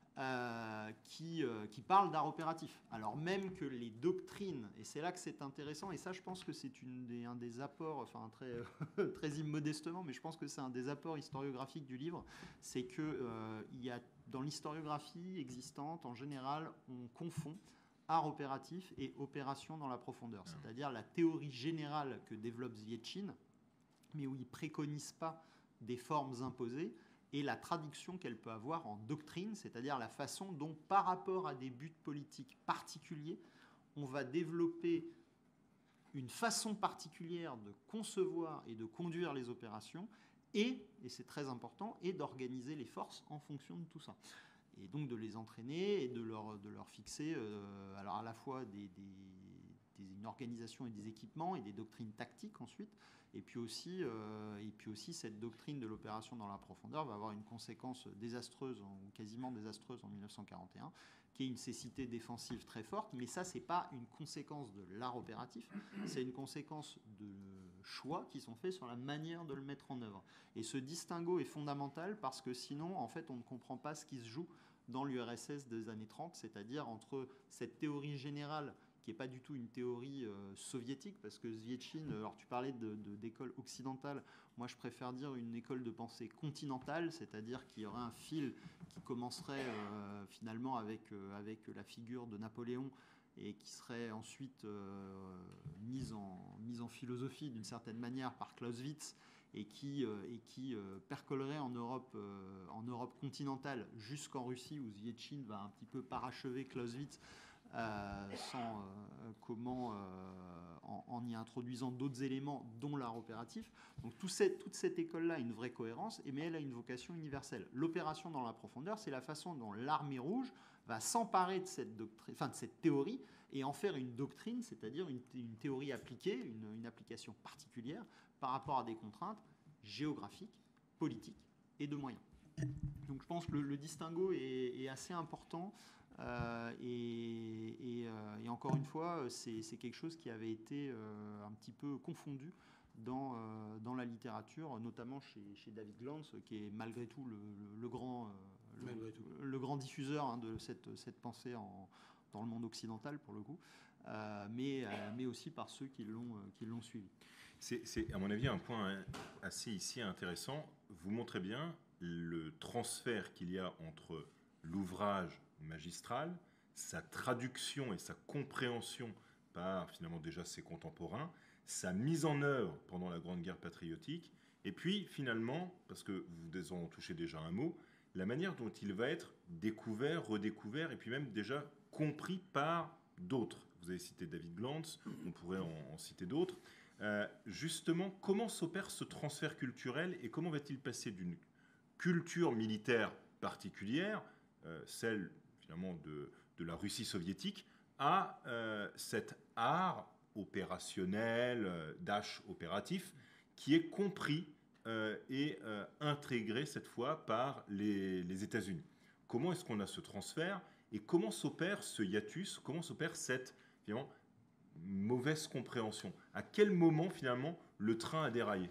euh, qui, euh, qui parle d'art opératif. Alors même que les doctrines, et c'est là que c'est intéressant, et ça je pense que c'est une des, un des apports, enfin très, très immodestement, mais je pense que c'est un des apports historiographiques du livre, c'est que euh, il y a, dans l'historiographie existante, en général, on confond art opératif et opération dans la profondeur, c'est-à-dire la théorie générale que développe Zvietchine, mais où il ne préconise pas des formes imposées, et la traduction qu'elle peut avoir en doctrine, c'est-à-dire la façon dont, par rapport à des buts politiques particuliers, on va développer une façon particulière de concevoir et de conduire les opérations, et, et c'est très important, et d'organiser les forces en fonction de tout ça. Et donc de les entraîner et de leur, de leur fixer euh, alors à la fois des, des, des, une organisation et des équipements et des doctrines tactiques ensuite, et puis aussi, euh, et puis aussi cette doctrine de l'opération dans la profondeur va avoir une conséquence désastreuse, ou quasiment désastreuse en mille neuf cent quarante et un, qui est une cécité défensive très forte, mais ça c'est pas une conséquence de l'art opératif, c'est une conséquence de choix qui sont faits sur la manière de le mettre en œuvre. Et ce distinguo est fondamental parce que sinon en fait on ne comprend pas ce qui se joue dans l'U R S S des années trente, c'est-à-dire entre cette théorie générale qui n'est pas du tout une théorie euh, soviétique, parce que Zvietchine, alors tu parlais de, de, d'école occidentale, moi je préfère dire une école de pensée continentale, c'est-à-dire qu'il y aurait un fil qui commencerait euh, finalement avec, euh, avec la figure de Napoléon et qui serait ensuite euh, mise, en, mise en philosophie d'une certaine manière par Clausewitz, et qui, euh, et qui euh, percolerait en Europe, euh, en Europe continentale jusqu'en Russie, où Zvietchine va un petit peu parachever Clausewitz euh, sans euh, comment, euh, en, en y introduisant d'autres éléments, dont l'art opératif. Donc tout cette, toute cette école-là a une vraie cohérence, mais elle a une vocation universelle. L'opération dans la profondeur, c'est la façon dont l'armée rouge va s'emparer de cette, doctrine, enfin de cette théorie et en faire une doctrine, c'est-à-dire une, une théorie appliquée, une, une application particulière par rapport à des contraintes géographiques, politiques et de moyens. Donc je pense que le, le distinguo est, est assez important euh, et, et, euh, et encore une fois, c'est, c'est quelque chose qui avait été euh, un petit peu confondu dans, euh, dans la littérature, notamment chez, chez David Glantz, qui est malgré tout le, le, le, grand, euh, le, le grand diffuseur hein, de cette, cette pensée en, dans le monde occidental, pour le coup, euh, mais, euh, mais aussi par ceux qui l'ont, euh, qui l'ont suivi. C'est, c'est, à mon avis, un point assez ici intéressant. Vous montrez bien le transfert qu'il y a entre l'ouvrage magistral, sa traduction et sa compréhension par, finalement, déjà ses contemporains, sa mise en œuvre pendant la Grande Guerre patriotique, et puis, finalement, parce que vous en touchez déjà un mot, la manière dont il va être découvert, redécouvert, et puis même déjà compris par d'autres. Vous avez cité David Glantz, on pourrait en, en citer d'autres. Euh, justement, comment s'opère ce transfert culturel et comment va-t-il passer d'une culture militaire particulière, euh, celle finalement de, de la Russie soviétique, à euh, cet art opérationnel, euh, dash opératif, qui est compris euh, et euh, intégré cette fois par les, les États-Unis. Comment est-ce qu'on a ce transfert et comment s'opère ce hiatus, comment s'opère cette finalement mauvaise compréhension? À quel moment finalement le train a déraillé?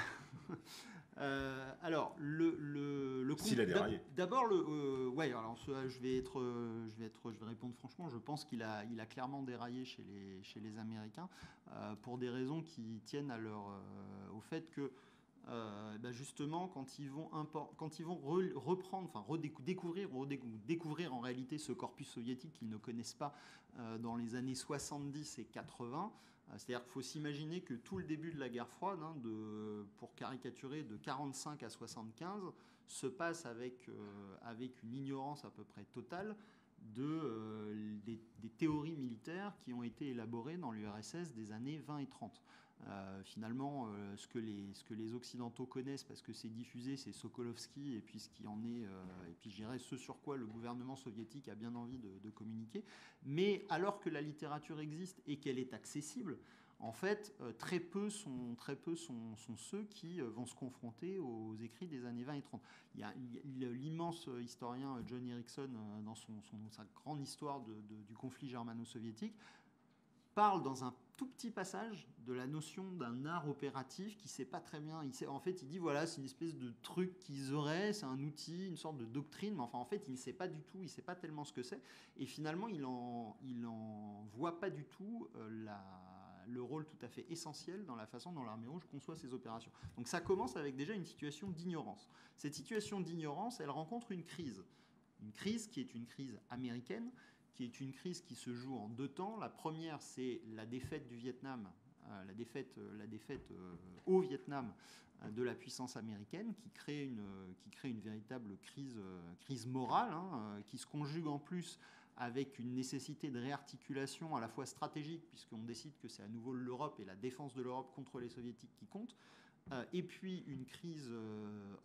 euh, Alors le, le, le s'il a déraillé. D'abord le euh, ouais alors je vais être je vais être je vais répondre franchement, je pense qu'il a il a clairement déraillé chez les chez les Américains euh, pour des raisons qui tiennent à leur euh, au fait que Euh, ben justement, quand ils vont, import- quand ils vont re- reprendre, enfin redécouvrir, redécou- découvrir en réalité ce corpus soviétique qu'ils ne connaissent pas euh, dans les années soixante-dix et quatre-vingts, euh, c'est-à-dire qu'il faut s'imaginer que tout le début de la guerre froide, hein, de, pour caricaturer, de quarante-cinq à soixante-quinze, se passe avec, euh, avec une ignorance à peu près totale de, euh, des, des théories militaires qui ont été élaborées dans l'U R S S des années vingt et trente. Euh, finalement, euh, ce, que les, ce que les Occidentaux connaissent, parce que c'est diffusé, c'est Sokolovski, et puis ce qui en est, euh, et puis je dirais ce sur quoi le gouvernement soviétique a bien envie de, de communiquer. Mais alors que la littérature existe et qu'elle est accessible, en fait, euh, très peu, sont, très peu sont, sont ceux qui euh, vont se confronter aux écrits des années vingt et trente. Il y a, il y a l'immense historien John Erickson, euh, dans son, son, sa grande histoire de, de, du conflit germano-soviétique, parle dans un tout petit passage de la notion d'un art opératif qui ne sait pas très bien. Il sait, en fait, il dit, voilà, c'est une espèce de truc qu'ils auraient, c'est un outil, une sorte de doctrine, mais enfin, en fait, il ne sait pas du tout, il ne sait pas tellement ce que c'est. Et finalement, il n'en il en voit pas du tout euh, la... le rôle tout à fait essentiel dans la façon dont l'Armée rouge conçoit ses opérations. Donc ça commence avec déjà une situation d'ignorance. Cette situation d'ignorance, elle rencontre une crise. Une crise qui est une crise américaine, qui est une crise qui se joue en deux temps. La première, c'est la défaite du Vietnam, euh, la défaite, euh, la défaite euh, au Vietnam euh, de la puissance américaine, qui crée une, euh, qui crée une véritable crise, euh, crise morale, hein, euh, qui se conjugue en plus avec une nécessité de réarticulation à la fois stratégique, puisqu'on décide que c'est à nouveau l'Europe et la défense de l'Europe contre les soviétiques qui compte, euh, et puis une crise euh,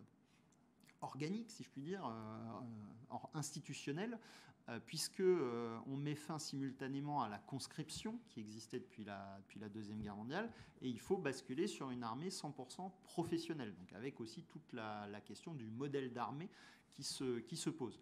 organique, si je puis dire, euh, institutionnelle, euh, puisque euh, on met fin simultanément à la conscription qui existait depuis la, depuis la Deuxième Guerre mondiale, et il faut basculer sur une armée cent pour cent professionnelle, donc avec aussi toute la, la question du modèle d'armée qui se, qui se pose.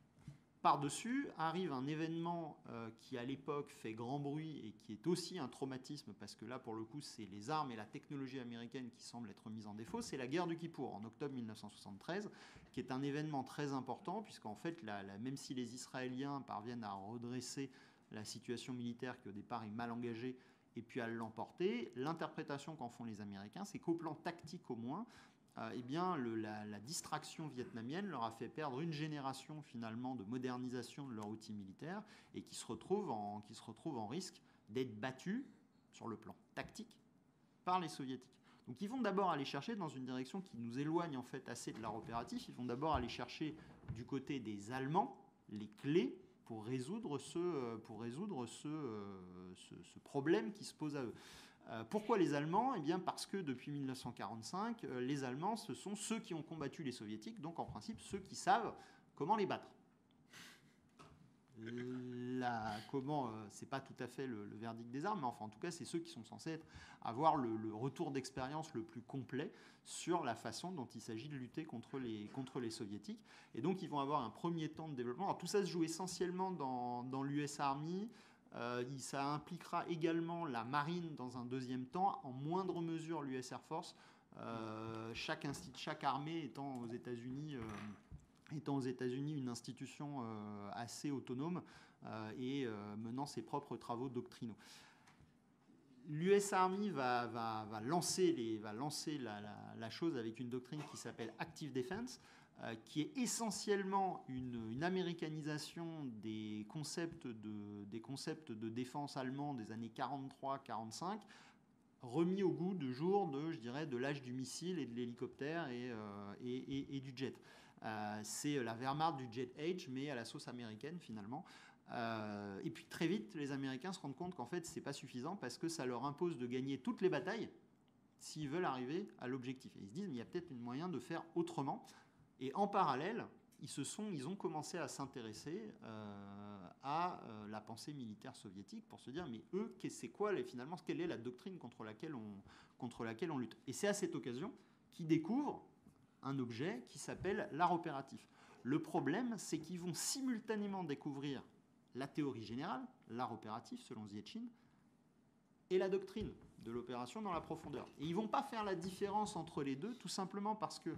Par-dessus arrive un événement euh, qui, à l'époque, fait grand bruit et qui est aussi un traumatisme, parce que là, pour le coup, c'est les armes et la technologie américaine qui semblent être mises en défaut. C'est la guerre du Kippour, en octobre mille neuf cent soixante-treize, qui est un événement très important, puisqu'en fait, la, la, même si les Israéliens parviennent à redresser la situation militaire qui, au départ, est mal engagée, et puis à l'emporter, l'interprétation qu'en font les Américains, c'est qu'au plan tactique, au moins, Euh, eh bien, le, la, la distraction vietnamienne leur a fait perdre une génération finalement de modernisation de leur outil militaire et qui se retrouvent en, qui se retrouvent en risque d'être battus sur le plan tactique par les soviétiques. Donc ils vont d'abord aller chercher dans une direction qui nous éloigne en fait assez de l'art opératif. Ils vont d'abord aller chercher du côté des Allemands les clés pour résoudre ce, pour résoudre ce, ce, ce problème qui se pose à eux. Pourquoi les Allemands ? Eh bien parce que depuis mille neuf cent quarante-cinq, les Allemands, ce sont ceux qui ont combattu les Soviétiques, donc en principe ceux qui savent comment les battre. Là, comment, euh, c'est pas tout à fait le, le verdict des armes, mais enfin en tout cas c'est ceux qui sont censés être, avoir le, le retour d'expérience le plus complet sur la façon dont il s'agit de lutter contre les, contre les Soviétiques. Et donc ils vont avoir un premier temps de développement. Alors tout ça se joue essentiellement dans, dans l'U S Army. Euh, ça impliquera également la marine dans un deuxième temps, en moindre mesure l'U S Air Force, euh, chaque, chaque armée étant aux États-Unis, euh, étant aux États-Unis une institution euh, assez autonome euh, et euh, menant ses propres travaux doctrinaux. L'U S Army va, va, va lancer, les, va lancer la, la, la chose avec une doctrine qui s'appelle Active Defense, euh, qui est essentiellement une, une américanisation des concepts, de, des concepts de défense allemands des années quarante-trois quarante-cinq, remis au goût de jour de, je dirais, de l'âge du missile et de l'hélicoptère et, euh, et, et, et du jet. Euh, c'est la Wehrmacht du Jet Age, mais à la sauce américaine finalement. Euh, et puis très vite, les Américains se rendent compte qu'en fait, c'est pas suffisant parce que ça leur impose de gagner toutes les batailles s'ils veulent arriver à l'objectif. Et ils se disent, mais il y a peut-être un moyen de faire autrement. Et en parallèle, ils, se sont, ils ont commencé à s'intéresser euh, à euh, la pensée militaire soviétique pour se dire, mais eux, c'est quoi les, finalement, quelle est la doctrine contre laquelle on, contre laquelle on lutte. Et c'est à cette occasion qu'ils découvrent un objet qui s'appelle l'art opératif. Le problème, c'est qu'ils vont simultanément découvrir la théorie générale, l'art opératif selon Zietchin, et la doctrine de l'opération dans la profondeur. Et ils ne vont pas faire la différence entre les deux, tout simplement parce que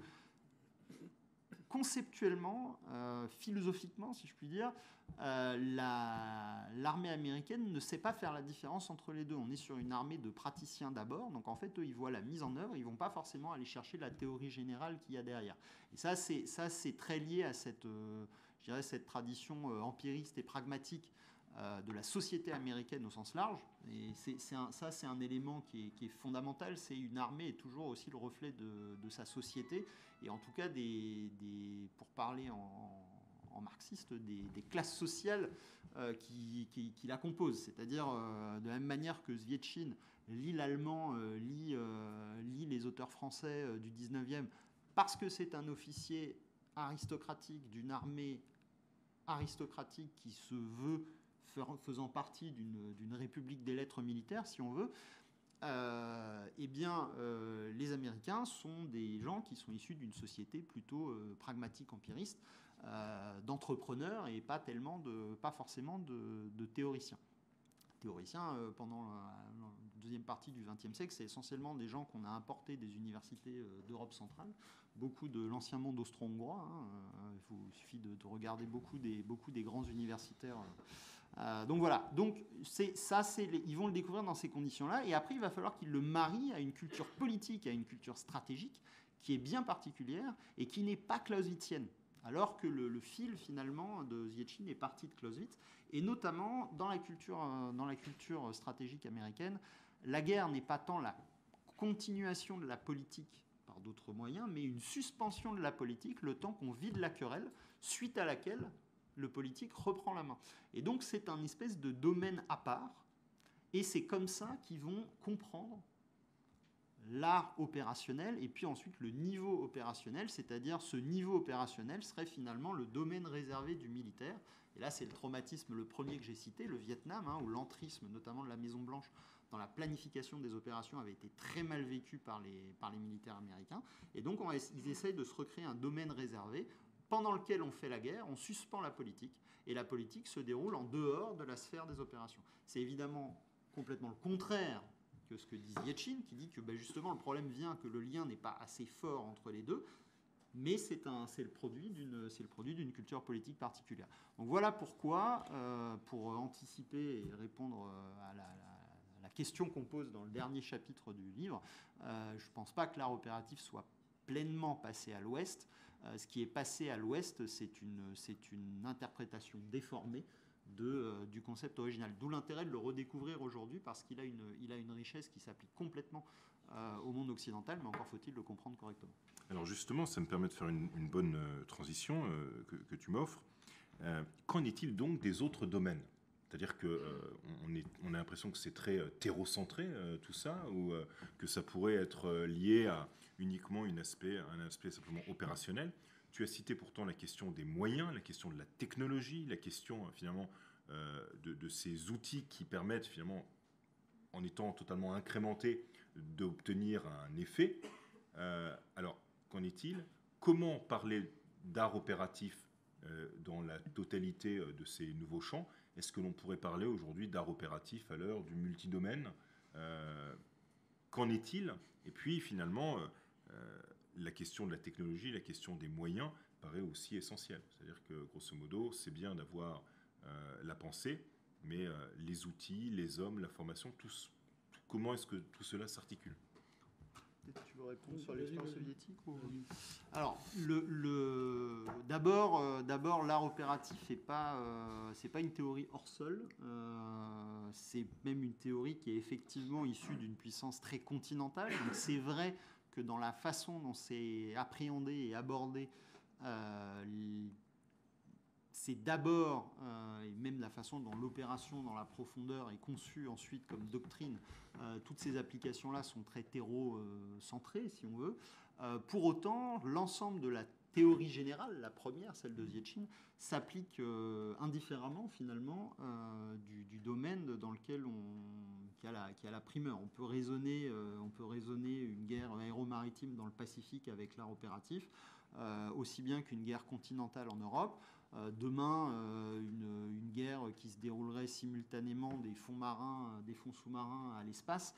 conceptuellement, euh, philosophiquement, si je puis dire, euh, la, l'armée américaine ne sait pas faire la différence entre les deux. On est sur une armée de praticiens d'abord, donc en fait, eux, ils voient la mise en œuvre, ils ne vont pas forcément aller chercher la théorie générale qu'il y a derrière. Et ça, c'est, ça, c'est très lié à cette, euh, je dirais, cette tradition euh, empiriste et pragmatique euh, de la société américaine au sens large. Et c'est, c'est un, ça, c'est un élément qui est, qui est fondamental. C'est une armée est toujours aussi le reflet de, de sa société, et en tout cas, des, des, pour parler en, en marxiste, des, des classes sociales euh, qui, qui, qui la composent. C'est-à-dire, euh, de la même manière que Zietchin lit l'allemand, euh, lit, euh, lit les auteurs français euh, du dix-neuvième, parce que c'est un officier aristocratique d'une armée aristocratique qui se veut faisant partie d'une, d'une république des lettres militaires, si on veut, euh, eh bien, euh, les Américains sont des gens qui sont issus d'une société plutôt euh, pragmatique, empiriste, euh, d'entrepreneurs et pas tellement de, pas forcément de, de théoriciens. Théoriciens, euh, pendant la, la deuxième partie du vingtième siècle, c'est essentiellement des gens qu'on a importés des universités euh, d'Europe centrale, beaucoup de l'ancien monde austro-hongrois. Hein, euh, il, faut, il suffit de, de regarder beaucoup des, beaucoup des grands universitaires. Euh, donc voilà, donc c'est, ça, c'est les, ils vont le découvrir dans ces conditions-là, et après il va falloir qu'ils le marient à une culture politique, à une culture stratégique, qui est bien particulière et qui n'est pas clausewitzienne. Alors que le, le fil, finalement, de Zietchin est parti de Clausewitz, et notamment dans la culture, dans la culture stratégique américaine, la guerre n'est pas tant la continuation de la politique par d'autres moyens, mais une suspension de la politique le temps qu'on vide la querelle, suite à laquelle le politique reprend la main. Et donc c'est un espèce de domaine à part, et c'est comme ça qu'ils vont comprendre l'art opérationnel, et puis ensuite le niveau opérationnel, c'est-à-dire ce niveau opérationnel serait finalement le domaine réservé du militaire. Et là, c'est le traumatisme, le premier que j'ai cité, le Vietnam, hein, où l'entrisme, notamment de la Maison-Blanche, dans la planification des opérations, avait été très mal vécu par les, par les militaires américains. Et donc, on va, ils essayent de se recréer un domaine réservé pendant lequel on fait la guerre, on suspend la politique, et la politique se déroule en dehors de la sphère des opérations. C'est évidemment complètement le contraire que ce que dit Zietchin, qui dit que ben justement le problème vient que le lien n'est pas assez fort entre les deux, mais c'est, un, c'est, le, produit d'une, c'est le produit d'une culture politique particulière. Donc voilà pourquoi, euh, pour anticiper et répondre à la, la, la question qu'on pose dans le dernier chapitre du livre, euh, je ne pense pas que l'art opératif soit pleinement passé à l'Ouest. Euh, ce qui est passé à l'Ouest, c'est une, c'est une interprétation déformée De, euh, du concept original. D'où l'intérêt de le redécouvrir aujourd'hui, parce qu'il a une, il a une richesse qui s'applique complètement euh, au monde occidental, mais encore faut-il le comprendre correctement. Alors justement, ça me permet de faire une, une bonne euh, transition euh, que, que tu m'offres. Euh, qu'en est-il donc des autres domaines ? C'est-à-dire qu'on euh, on a l'impression que c'est très euh, terreaucentré, euh, tout ça, ou euh, que ça pourrait être euh, lié à uniquement une aspect, un aspect simplement opérationnel. Tu as cité pourtant la question des moyens, la question de la technologie, la question finalement euh, de, de ces outils qui permettent finalement, en étant totalement incrémentés, d'obtenir un effet. Euh, alors, qu'en est-il ? Comment parler d'art opératif euh, dans la totalité de ces nouveaux champs ? Est-ce que l'on pourrait parler aujourd'hui d'art opératif à l'heure du multidomaine ? euh, Qu'en est-il ? Et puis finalement... Euh, euh, la question de la technologie, la question des moyens paraît aussi essentielle. C'est-à-dire que, grosso modo, c'est bien d'avoir euh, la pensée, mais euh, les outils, les hommes, la formation, tous, comment est-ce que tout cela s'articule ? Peut-être que tu veux répondre sur l'expérience soviétique ou... Alors, le, le... d'abord, euh, d'abord, l'art opératif n'est pas, euh, c'est pas une théorie hors sol. Euh, c'est même une théorie qui est effectivement issue d'une puissance très continentale. Donc, c'est vrai que dans la façon dont c'est appréhendé et abordé, euh, c'est d'abord, euh, et même la façon dont l'opération dans la profondeur est conçue ensuite comme doctrine, euh, toutes ces applications-là sont très terreau-centrées, si on veut. Euh, pour autant, l'ensemble de la théorie générale, la première, celle de Zietchin, s'applique euh, indifféremment, finalement, euh, du, du domaine dans lequel on... Qui a, la, qui a la primeur. On peut raisonner, euh, on peut raisonner une guerre aéromaritime dans le Pacifique avec l'art opératif, euh, aussi bien qu'une guerre continentale en Europe. Euh, demain, euh, une, une guerre qui se déroulerait simultanément des fonds marins, des fonds sous-marins à l'espace,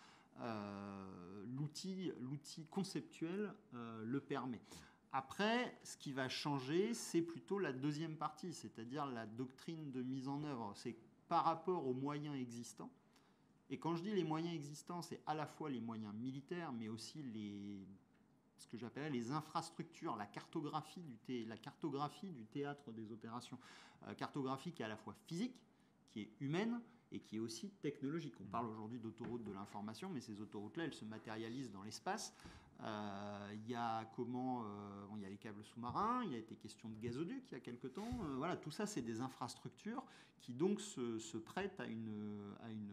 euh, l'outil, l'outil conceptuel euh, le permet. Après, ce qui va changer, c'est plutôt la deuxième partie, c'est-à-dire la doctrine de mise en œuvre. C'est par rapport aux moyens existants. Et quand je dis les moyens existants, c'est à la fois les moyens militaires, mais aussi les, ce que j'appelle les infrastructures, la cartographie du, thé, la cartographie du théâtre des opérations. Euh, cartographie qui est à la fois physique, qui est humaine, et qui est aussi technologique. On parle aujourd'hui d'autoroutes de l'information, mais ces autoroutes-là, elles se matérialisent dans l'espace. Euh, il y a comment, euh, bon, il y a les câbles sous-marins, il y a été question de gazoduc il y a quelque temps. Euh, voilà, tout ça, c'est des infrastructures qui donc se, se prêtent à une, à une,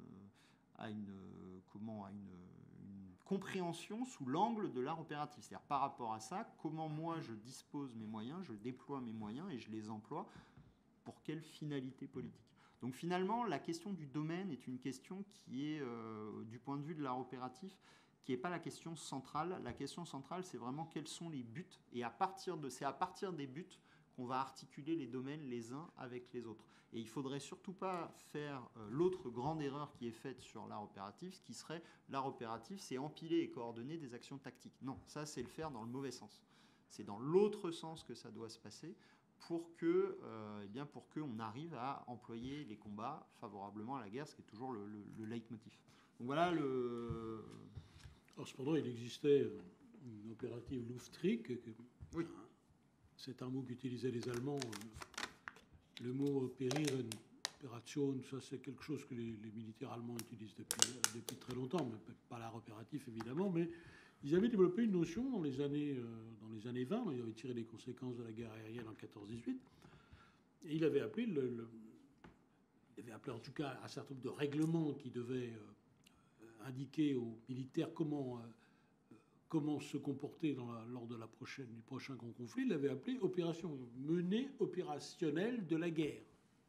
à une, comment, à une, une compréhension sous l'angle de l'art opératif. C'est-à-dire par rapport à ça, comment moi je dispose mes moyens, je déploie mes moyens et je les emploie pour quelle finalité politique. Donc finalement, la question du domaine est une question qui est, euh, du point de vue de l'art opératif, qui n'est pas la question centrale. La question centrale, c'est vraiment quels sont les buts. Et à partir de, c'est à partir des buts qu'on va articuler les domaines les uns avec les autres. Et il ne faudrait surtout pas faire euh, l'autre grande erreur qui est faite sur l'art opératif, ce qui serait l'art opératif, c'est empiler et coordonner des actions tactiques. Non, ça c'est le faire dans le mauvais sens. C'est dans l'autre sens que ça doit se passer pour que, euh, eh bien, pour qu'on arrive à employer les combats favorablement à la guerre, ce qui est toujours le, le, le leitmotiv. Donc voilà le... Alors cependant, il existait une opérative Luftkrieg. Que, oui. C'est un mot qu'utilisaient les Allemands. Le mot Périren, Opération, ça c'est quelque chose que les, les militaires allemands utilisent depuis, depuis très longtemps, mais pas l'art opératif évidemment, mais ils avaient développé une notion dans les années, euh, dans les années vingt, ils avaient tiré les conséquences de la guerre aérienne en quatorze dix-huit, et il avait appelé, le, le, il avait appelé en tout cas un certain nombre de règlements qui devaient euh, indiquer aux militaires comment, euh, comment se comporter dans la, lors de la prochaine, du prochain grand conflit. Il l'avait appelé opération menée opérationnelle de la guerre.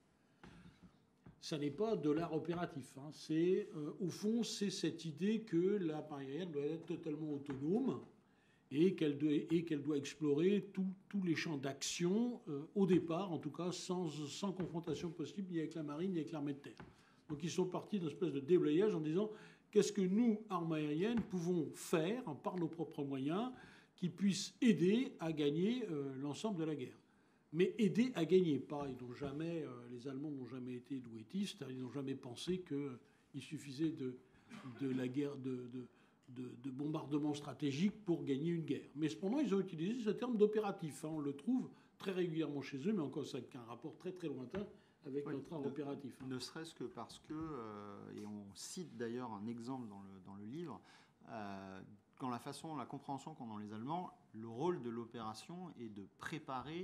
Ça n'est pas de l'art opératif. Hein. C'est, euh, au fond, c'est cette idée que la marine aérienne doit être totalement autonome et qu'elle doit, et qu'elle doit explorer tous les champs d'action, euh, au départ, en tout cas, sans, sans confrontation possible, ni avec la marine, ni avec l'armée de terre. Donc ils sont partis d'une espèce de déblayage en disant qu'est-ce que nous, armes aériennes, pouvons faire par nos propres moyens qui puissent aider à gagner euh, l'ensemble de la guerre. Mais aider à gagner, pas. Ils n'ont jamais, euh, les Allemands n'ont jamais été douettistes. Ils n'ont jamais pensé qu'il suffisait de, de la guerre de, de, de, de bombardement stratégique pour gagner une guerre. Mais cependant, ils ont utilisé ce terme d'opératif. Hein. On le trouve très régulièrement chez eux, mais encore ça avec un rapport très très lointain avec oui, notre art opératif. Ne serait-ce que parce que, euh, et on cite d'ailleurs un exemple dans le, dans le livre, euh, quand la façon, la compréhension qu'ont dans les Allemands, le rôle de l'opération est de préparer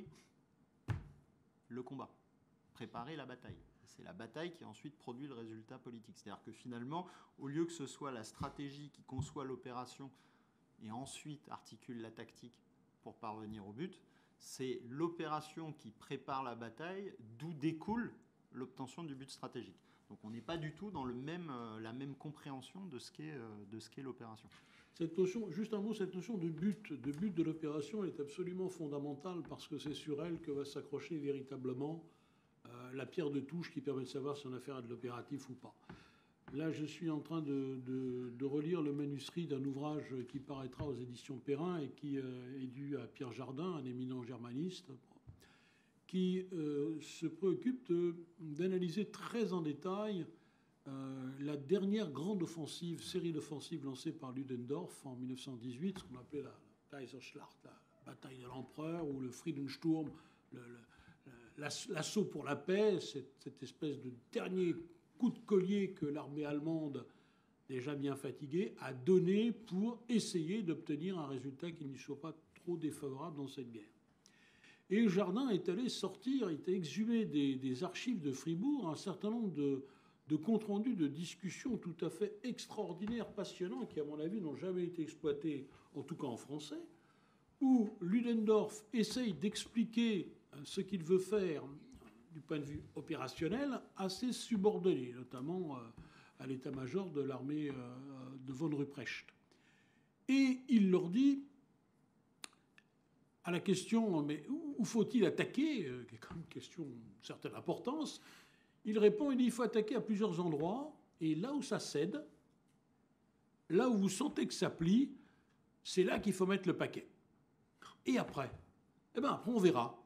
le combat, préparer la bataille. C'est la bataille qui ensuite produit le résultat politique. C'est-à-dire que finalement, au lieu que ce soit la stratégie qui conçoit l'opération et ensuite articule la tactique pour parvenir au but, c'est l'opération qui prépare la bataille, d'où découle l'obtention du but stratégique. Donc on n'est pas du tout dans le même, euh, la même compréhension de ce qu'est, euh, de ce qu'est l'opération. Cette notion, juste un mot, cette notion de but, de but de l'opération est absolument fondamentale parce que c'est sur elle que va s'accrocher véritablement euh, la pierre de touche qui permet de savoir si on a affaire à de l'opératif ou pas. Là, je suis en train de, de, de relire le manuscrit d'un ouvrage qui paraîtra aux éditions Perrin et qui euh, est dû à Pierre Jardin, un éminent germaniste, qui euh, se préoccupe de, d'analyser très en détail euh, la dernière grande offensive, série d'offensives lancée par Ludendorff en mille neuf cent dix-huit, ce qu'on appelait la Kaiserschlacht, la bataille de l'empereur, ou le Friedensturm, le, le, l'assaut pour la paix, cette, cette espèce de dernier coup de collier que l'armée allemande, déjà bien fatiguée, a donné pour essayer d'obtenir un résultat qui ne soit pas trop défavorable dans cette guerre. Et Jardin est allé sortir, est allé exhumer des, des archives de Fribourg un certain nombre de, de comptes rendus de discussions tout à fait extraordinaires, passionnants, qui, à mon avis, n'ont jamais été exploités, en tout cas en français, où Ludendorff essaye d'expliquer ce qu'il veut faire du point de vue opérationnel à ses subordonnés, notamment à l'état-major de l'armée de von Ruprecht. Et il leur dit, à la question « mais où faut-il attaquer ?» qui est quand même une question d'une certaine importance, il répond, il dit, il faut attaquer à plusieurs endroits, et là où ça cède, là où vous sentez que ça plie, c'est là qu'il faut mettre le paquet. Et après, eh bien après on verra.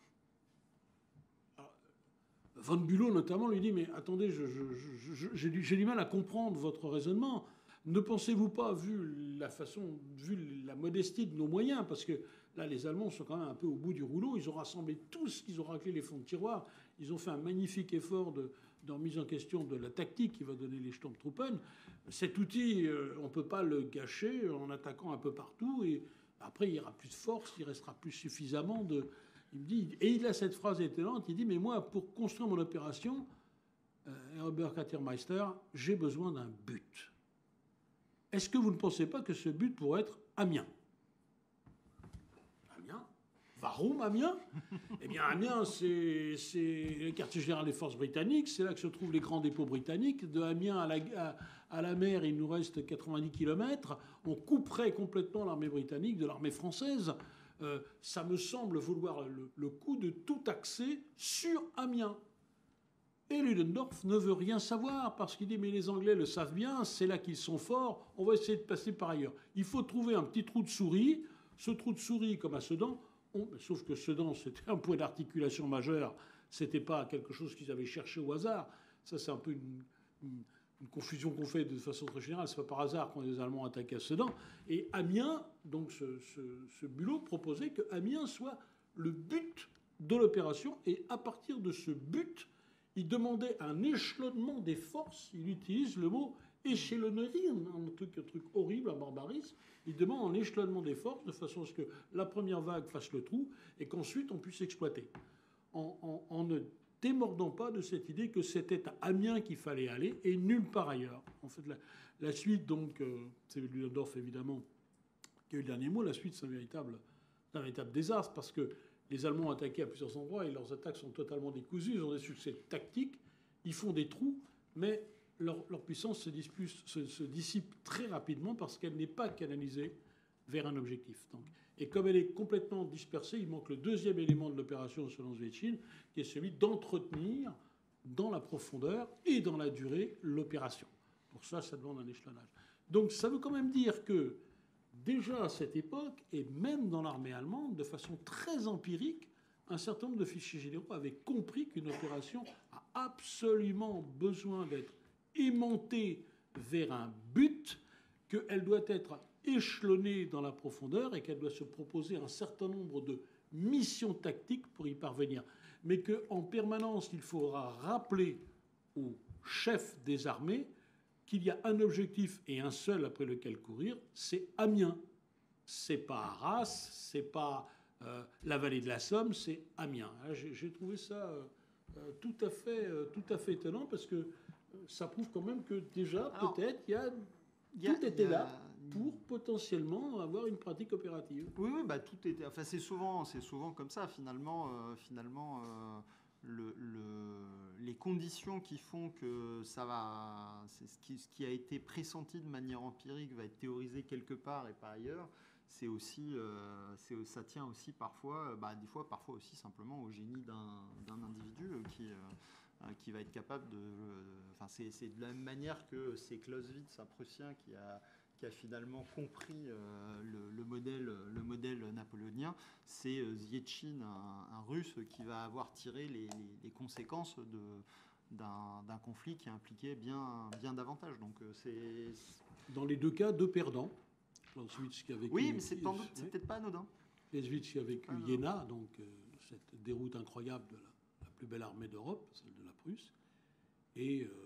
Alors, Von Bülow notamment lui dit, mais attendez, je, je, je, je, j'ai, du, j'ai du mal à comprendre votre raisonnement. Ne pensez-vous pas, vu la façon, vu la modestie de nos moyens, parce que là, les Allemands sont quand même un peu au bout du rouleau. Ils ont rassemblé tout ce qu'ils ont raclé les fonds de tiroir. Ils ont fait un magnifique effort de, de remise en question de la tactique qui va donner les Sturmtruppen. Cet outil, euh, on ne peut pas le gâcher en attaquant un peu partout. Et après, il n'y aura plus de force, il restera plus suffisamment de... Il me dit, et il a cette phrase étonnante, il dit, mais moi, pour construire mon opération, euh, Herbert Quartiermeister, j'ai besoin d'un but. Est-ce que vous ne pensez pas que ce but pourrait être Amiens ? Amiens, Varoum, Amiens. Eh bien, Amiens, c'est le quartier général des forces britanniques. C'est là que se trouvent les grands dépôts britanniques. De Amiens à la, à, à la mer, il nous reste quatre-vingt-dix kilomètres. On couperait complètement l'armée britannique de l'armée française. Euh, ça me semble vouloir le, le coup de tout axer sur Amiens. Et Ludendorff ne veut rien savoir parce qu'il dit mais les Anglais le savent bien, c'est là qu'ils sont forts, on va essayer de passer par ailleurs. Il faut trouver un petit trou de souris. Ce trou de souris, comme à Sedan, on, sauf que Sedan c'était un point d'articulation majeur, c'était pas quelque chose qu'ils avaient cherché au hasard. Ça c'est un peu une, une, une confusion qu'on fait de façon très générale. C'est pas par hasard qu'on les Allemands attaquaient à Sedan. Et Amiens, donc ce, ce, ce Bulot proposait que Amiens soit le but de l'opération et à partir de ce but, il demandait un échelonnement des forces. Il utilise le mot échelonnerie, un truc, un truc horrible, un barbarisme. Il demande un échelonnement des forces de façon à ce que la première vague fasse le trou et qu'ensuite on puisse exploiter. En, en, en ne démordant pas de cette idée que c'était à Amiens qu'il fallait aller et nulle part ailleurs. En fait, la, la suite, donc, euh, c'est Ludendorff évidemment qui a eu le dernier mot. La suite, c'est un véritable, un véritable désastre parce que les Allemands ont attaqué à plusieurs endroits et leurs attaques sont totalement décousues. Ils ont des succès tactiques, ils font des trous, mais leur, leur puissance se, dispute, se, se dissipe très rapidement parce qu'elle n'est pas canalisée vers un objectif. Donc, et comme elle est complètement dispersée, il manque le deuxième élément de l'opération selon Zwiechin, qui est celui d'entretenir dans la profondeur et dans la durée l'opération. Pour ça, ça demande un échelonnage. Donc ça veut quand même dire que déjà à cette époque, et même dans l'armée allemande, de façon très empirique, un certain nombre de fichiers généraux avaient compris qu'une opération a absolument besoin d'être aimantée vers un but, qu'elle doit être échelonnée dans la profondeur et qu'elle doit se proposer un certain nombre de missions tactiques pour y parvenir. Mais qu'en permanence, il faudra rappeler aux chefs des armées qu'il y a un objectif et un seul après lequel courir, c'est Amiens. C'est pas Arras, c'est pas euh, la vallée de la Somme, c'est Amiens. J'ai trouvé ça euh, tout à fait, euh, tout à fait étonnant parce que ça prouve quand même que déjà peut-être il y a Y a, tout était y a... là pour potentiellement avoir une pratique opérative. Oui, oui, bah tout était. Enfin, c'est souvent, c'est souvent comme ça finalement. Euh, finalement. Euh... Le, le, les conditions qui font que ça va, c'est ce qui, ce qui a été pressenti de manière empirique va être théorisé quelque part et pas ailleurs. C'est aussi, euh, c'est, ça tient aussi parfois, bah, des fois, parfois aussi simplement au génie d'un, d'un individu qui, euh, qui va être capable de. Euh, enfin, c'est, c'est de la même manière que c'est Clausewitz, un Prussien, qui a qui a finalement compris euh, le, le, modèle, le modèle napoléonien, c'est euh, Zwiechin, un, un Russe, qui va avoir tiré les, les, les conséquences de, d'un, d'un conflit qui impliquait bien, bien davantage. Donc, euh, c'est... Dans les deux cas, deux perdants. Clausewitz qui a vécu... Oui, mais c'est, doute, c'est peut-être pas anodin. Clausewitz qui a vécu ah, Iéna, donc euh, cette déroute incroyable de la, la plus belle armée d'Europe, celle de la Prusse, et... Euh,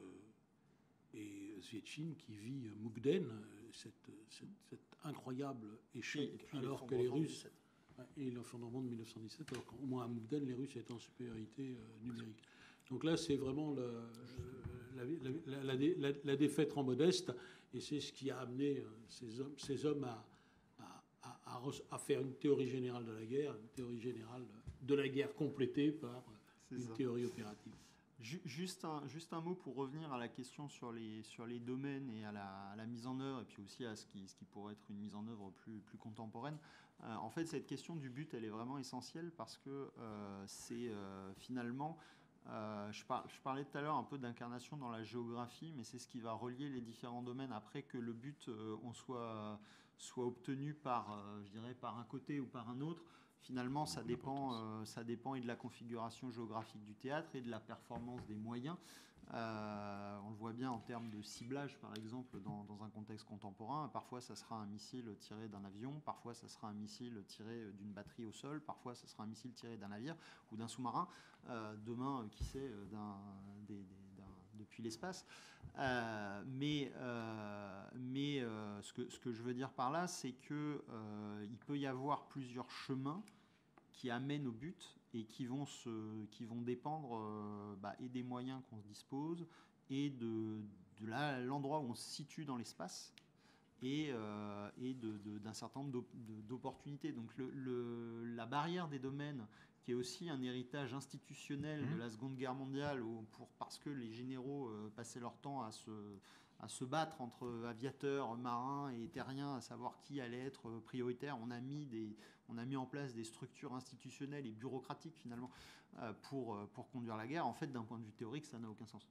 et Zwiechin qui vit Mukden, cette, cette, cet incroyable échec, et puis alors que les Russes... Et l'effondrement de mille neuf cent dix-sept, alors qu'au moins à Mukden, les Russes étaient en supériorité euh, numérique. Donc là, c'est vraiment le, la, la, la, la, la défaite en modeste, et c'est ce qui a amené euh, ces hommes, ces hommes à, à, à, à faire une théorie générale de la guerre, une théorie générale de la guerre complétée par c'est une ça. Théorie opérative. Juste un, juste un mot pour revenir à la question sur les, sur les domaines et à la, à la mise en œuvre, et puis aussi à ce qui, ce qui pourrait être une mise en œuvre plus, plus contemporaine. Euh, en fait, cette question du but, elle est vraiment essentielle parce que euh, c'est euh, finalement, euh, je, par, je parlais tout à l'heure un peu d'incarnation dans la géographie, mais c'est ce qui va relier les différents domaines après que le but euh, on soit, soit obtenu par, euh, je dirais, par un côté ou par un autre. Finalement, ça dépend, euh, ça dépend et de la configuration géographique du théâtre et de la performance des moyens. Euh, on le voit bien en termes de ciblage, par exemple, dans, dans un contexte contemporain. Parfois, ça sera un missile tiré d'un avion, parfois, ça sera un missile tiré d'une batterie au sol, parfois, ça sera un missile tiré d'un navire ou d'un sous-marin. Euh, demain, qui sait, d'un, des, des, d'un, depuis l'espace. Euh, mais euh, mais euh, ce, que, ce que je veux dire par là, c'est qu'il euh, peut y avoir plusieurs chemins qui amènent au but et qui vont, se, qui vont dépendre euh, bah, et des moyens qu'on se dispose et de, de là, l'endroit où on se situe dans l'espace. et, euh, et de, de, d'un certain nombre d'opportunités. Donc le, le, la barrière des domaines, qui est aussi un héritage institutionnel mmh. de la Seconde Guerre mondiale, où pour, parce que les généraux euh, passaient leur temps à se, à se battre entre aviateurs, marins et terriens, à savoir qui allait être prioritaire. On a mis, des, on a mis en place des structures institutionnelles et bureaucratiques, finalement, euh, pour, pour conduire la guerre. En fait, d'un point de vue théorique, ça n'a aucun sens.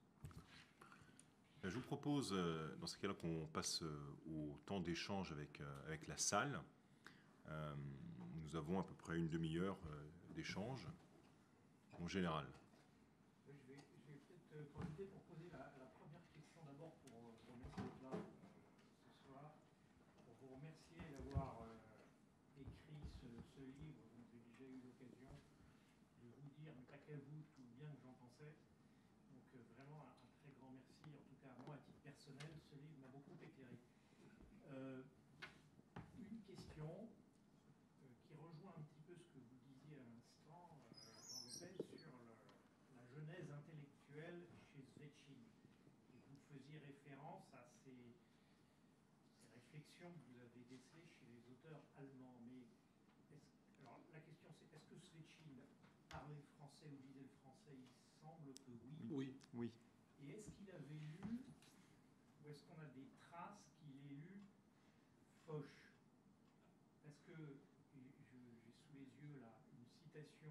Je vous propose, euh, dans ce cas-là, qu'on passe euh, au temps d'échange avec, euh, avec la salle. Euh, nous avons à peu près une demi-heure euh, d'échange, en général. Je vais, je vais peut-être profiter pour poser la, la première question d'abord pour vous remercier d'être là euh, ce soir, pour vous remercier d'avoir euh, écrit ce, ce livre dont j'ai déjà eu l'occasion de vous dire, mais pas qu'à vous, tout bien que j'en pensais. Donc euh, vraiment un, un très grand merci, en tout cas moi à titre personnel, ce livre m'a beaucoup éclairé. Euh, une question euh, qui rejoint un petit peu ce que vous disiez à l'instant, euh, Jean Lopez, sur le, la genèse intellectuelle chez Svetchin. Et vous faisiez référence à ces, ces réflexions que vous avez décelées chez les auteurs allemands. Mais alors la question c'est, est-ce que Svetchin parlait le français ou lisait le français? Il semble que oui. Oui. Oui. Et est-ce qu'il avait lu, ou est-ce qu'on a des traces qu'il ait lu Foch? Parce que j'ai sous les yeux là une citation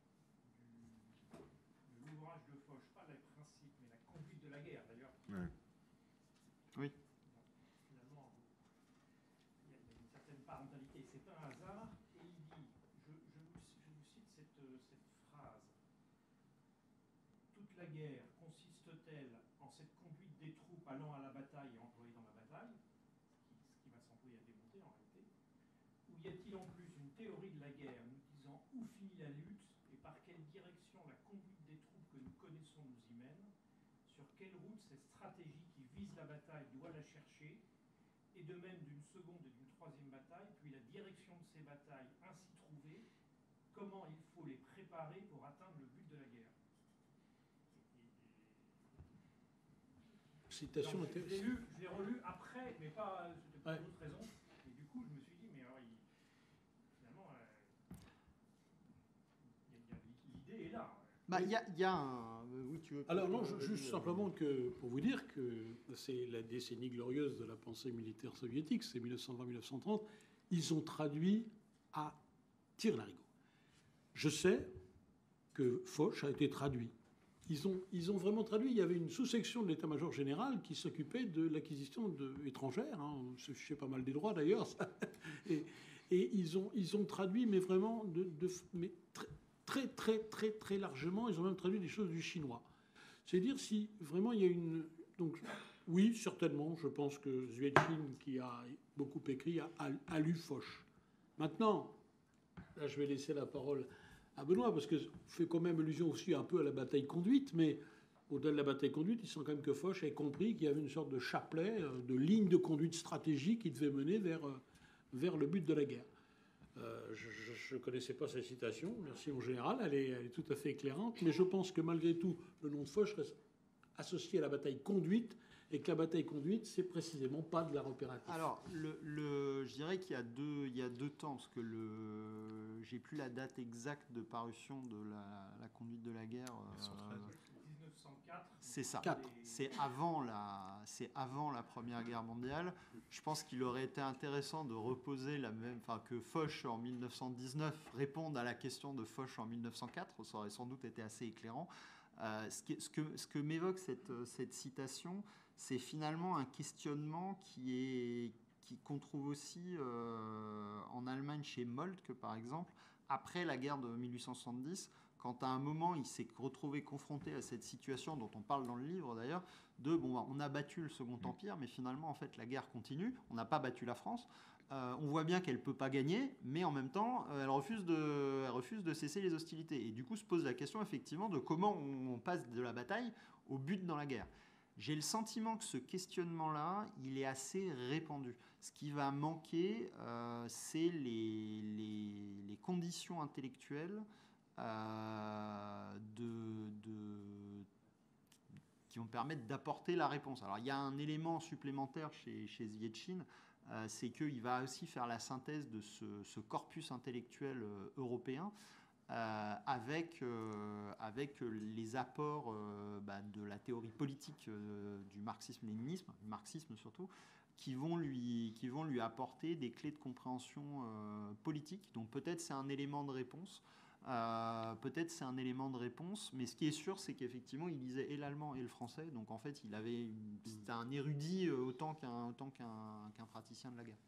du, de l'ouvrage de Foch, pas les principes, mais la conduite de la guerre d'ailleurs. Ouais. Oui. Donc, finalement, il y, a, il y a une certaine parentalité. C'est pas un hasard. Et il dit, je, je, vous, je vous cite cette, cette phrase. Toute la guerre consiste-t-elle en cette conduite des troupes allant à la bataille et employées dans la bataille, ce qui, ce qui va s'employer à démonter en réalité, ou y a-t-il en plus une théorie de la guerre nous disant où finit la lutte et par quelle direction la conduite des troupes que nous connaissons nous y mène, sur quelle route cette stratégie qui vise la bataille doit la chercher, et de même d'une seconde et d'une troisième bataille, puis la direction de ces batailles ainsi trouvées, comment il faut les préparer pour atteindre le but de la guerre. Citation Alors, je l'ai intéressante. lu, je l'ai relu après, mais pas c'était pour Ouais. d'autres raisons. Et du coup, je me suis dit, mais alors, il, finalement, euh, il y a- il y a- l'idée est là. Bah, il y a, y a un... Oui, tu veux... Alors non, euh, je- juste euh, simplement que pour vous dire que c'est la décennie glorieuse de la pensée militaire soviétique, c'est mille neuf cent vingt à mille neuf cent trente, ils ont traduit à tire-larigot. Je sais que Foch a été traduit. Ils ont, ils ont vraiment traduit. Il y avait une sous-section de l'état-major général qui s'occupait de l'acquisition de, étrangère. Hein. On se fichait pas mal des droits d'ailleurs. Et, et ils, ont, ils ont traduit, mais vraiment de, de, mais très, très, très, très, très largement. Ils ont même traduit des choses du chinois. C'est-à-dire si vraiment il y a une... Donc oui, certainement, je pense que Svetchin, qui a beaucoup écrit, a, a, a lu Foch. Maintenant, là je vais laisser la parole à Benoît, parce que fait quand même allusion aussi un peu à la bataille conduite, mais au-delà de la bataille conduite, il sent quand même que Foch ait compris qu'il y avait une sorte de chapelet, de ligne de conduite stratégique qui devait mener vers, vers le but de la guerre. Euh, je ne connaissais pas cette citation, merci mon général, elle est, elle est tout à fait éclairante, mais je pense que malgré tout, le nom de Foch reste associé à la bataille conduite, et que la bataille conduite, c'est précisément pas de la opérative. Alors, le, le, je dirais qu'il y a deux, il y a deux temps, parce que le, j'ai plus la date exacte de parution de la, la conduite de la guerre. Euh, dix-neuf cent quatre. C'est ça. Quatre. C'est avant la, c'est avant la Première Guerre mondiale. Je pense qu'il aurait été intéressant de reposer la même, enfin que Foch en mille neuf cent dix-neuf réponde à la question de Foch en mille neuf cent quatre. Ça aurait sans doute été assez éclairant. Euh, ce, qui, ce que, ce que m'évoque cette, cette citation, c'est finalement un questionnement qui est, qui, qu'on trouve aussi euh, en Allemagne chez Moltke, par exemple, après la guerre de mille huit cent soixante-dix, quand à un moment il s'est retrouvé confronté à cette situation dont on parle dans le livre d'ailleurs, de bon, on a battu le Second Empire, mais finalement en fait la guerre continue, on n'a pas battu la France. Euh, on voit bien qu'elle ne peut pas gagner, mais en même temps, euh, elle, refuse de, elle refuse de cesser les hostilités. Et du coup, se pose la question, effectivement, de comment on, on passe de la bataille au but dans la guerre. J'ai le sentiment que ce questionnement-là, il est assez répandu. Ce qui va manquer, euh, c'est les, les, les conditions intellectuelles euh, de... de qui vont permettre d'apporter la réponse. Alors, il y a un élément supplémentaire chez, chez Svetchin, euh, c'est qu'il va aussi faire la synthèse de ce, ce corpus intellectuel euh, européen euh, avec, euh, avec les apports euh, bah, de la théorie politique euh, du marxisme-léninisme, du marxisme surtout, qui vont lui, qui vont lui apporter des clés de compréhension euh, politique. Donc peut-être c'est un élément de réponse. Euh, peut-être c'est un élément de réponse, mais ce qui est sûr, c'est qu'effectivement, il lisait et l'allemand et le français, donc en fait, il avait une, c'était un érudit autant qu'un, autant qu'un, qu'un praticien de la guerre.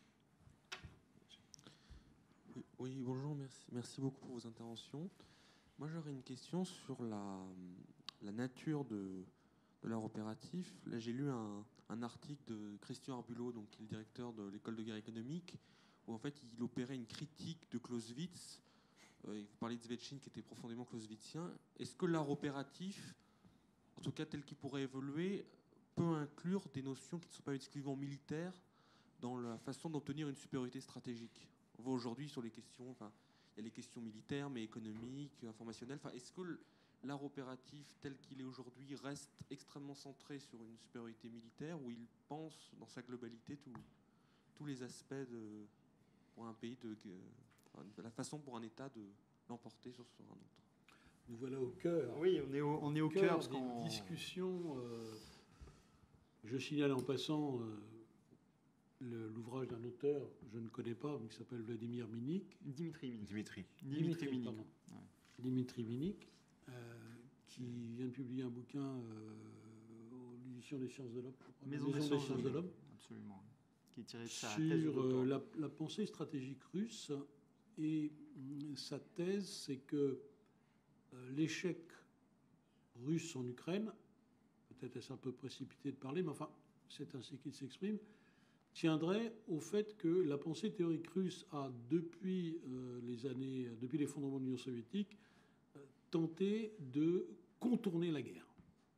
Oui, oui, bonjour, merci, merci beaucoup pour vos interventions. Moi, j'aurais une question sur la, la nature de, de l'art opératif. Là, j'ai lu un, un article de Christian Arbulot, donc, qui est le directeur de l'école de guerre économique, où en fait, il opérait une critique de Clausewitz. Euh, vous parlez de Svetchin qui était profondément clausewitzien. Est-ce que l'art opératif, en tout cas tel qu'il pourrait évoluer, peut inclure des notions qui ne sont pas exclusivement militaires dans la façon d'obtenir une supériorité stratégique? On voit aujourd'hui sur les questions, enfin, il y a les questions militaires, mais économiques, informationnelles. Enfin, est-ce que l'art opératif tel qu'il est aujourd'hui reste extrêmement centré sur une supériorité militaire, ou il pense dans sa globalité tout, tous les aspects de, pour un pays de... de la façon pour un État de l'emporter sur, sur un autre. Nous voilà au cœur. Oui, on est au, on est au cœur parce des qu'on... discussions. Euh, je signale en passant euh, le, l'ouvrage d'un auteur que je ne connais pas, mais qui s'appelle Vladimir Minik. Dimitri Minik. Dimitri. Dimitri Minik. Pardon. Ouais. Dimitri Minik, euh, qui vient de publier un bouquin euh, aux éditions des Sciences de l'Homme. Maison, Maison des, des Sciences, Sciences de l'Homme. Absolument. Qui est tiré de sa Sur thèse de euh, doctorat. la, la pensée stratégique russe. Et sa thèse, c'est que euh, l'échec russe en Ukraine, peut-être est-ce un peu précipité de parler, mais enfin, c'est ainsi qu'il s'exprime, tiendrait au fait que la pensée théorique russe a, depuis euh, les années, depuis l'effondrement de l'Union soviétique, euh, tenté de contourner la guerre.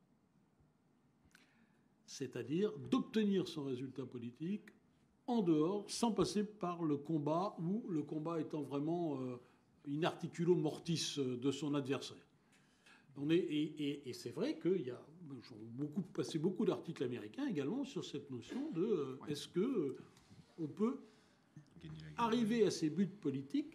C'est-à-dire d'obtenir son résultat politique en dehors, sans passer par le combat, ou le combat étant vraiment euh, in articulo mortis de son adversaire. On est, et, et, et c'est vrai qu'il y a j'ai beaucoup, passé beaucoup d'articles américains également sur cette notion de euh, ouais. est-ce que euh, on peut arriver à ces buts politiques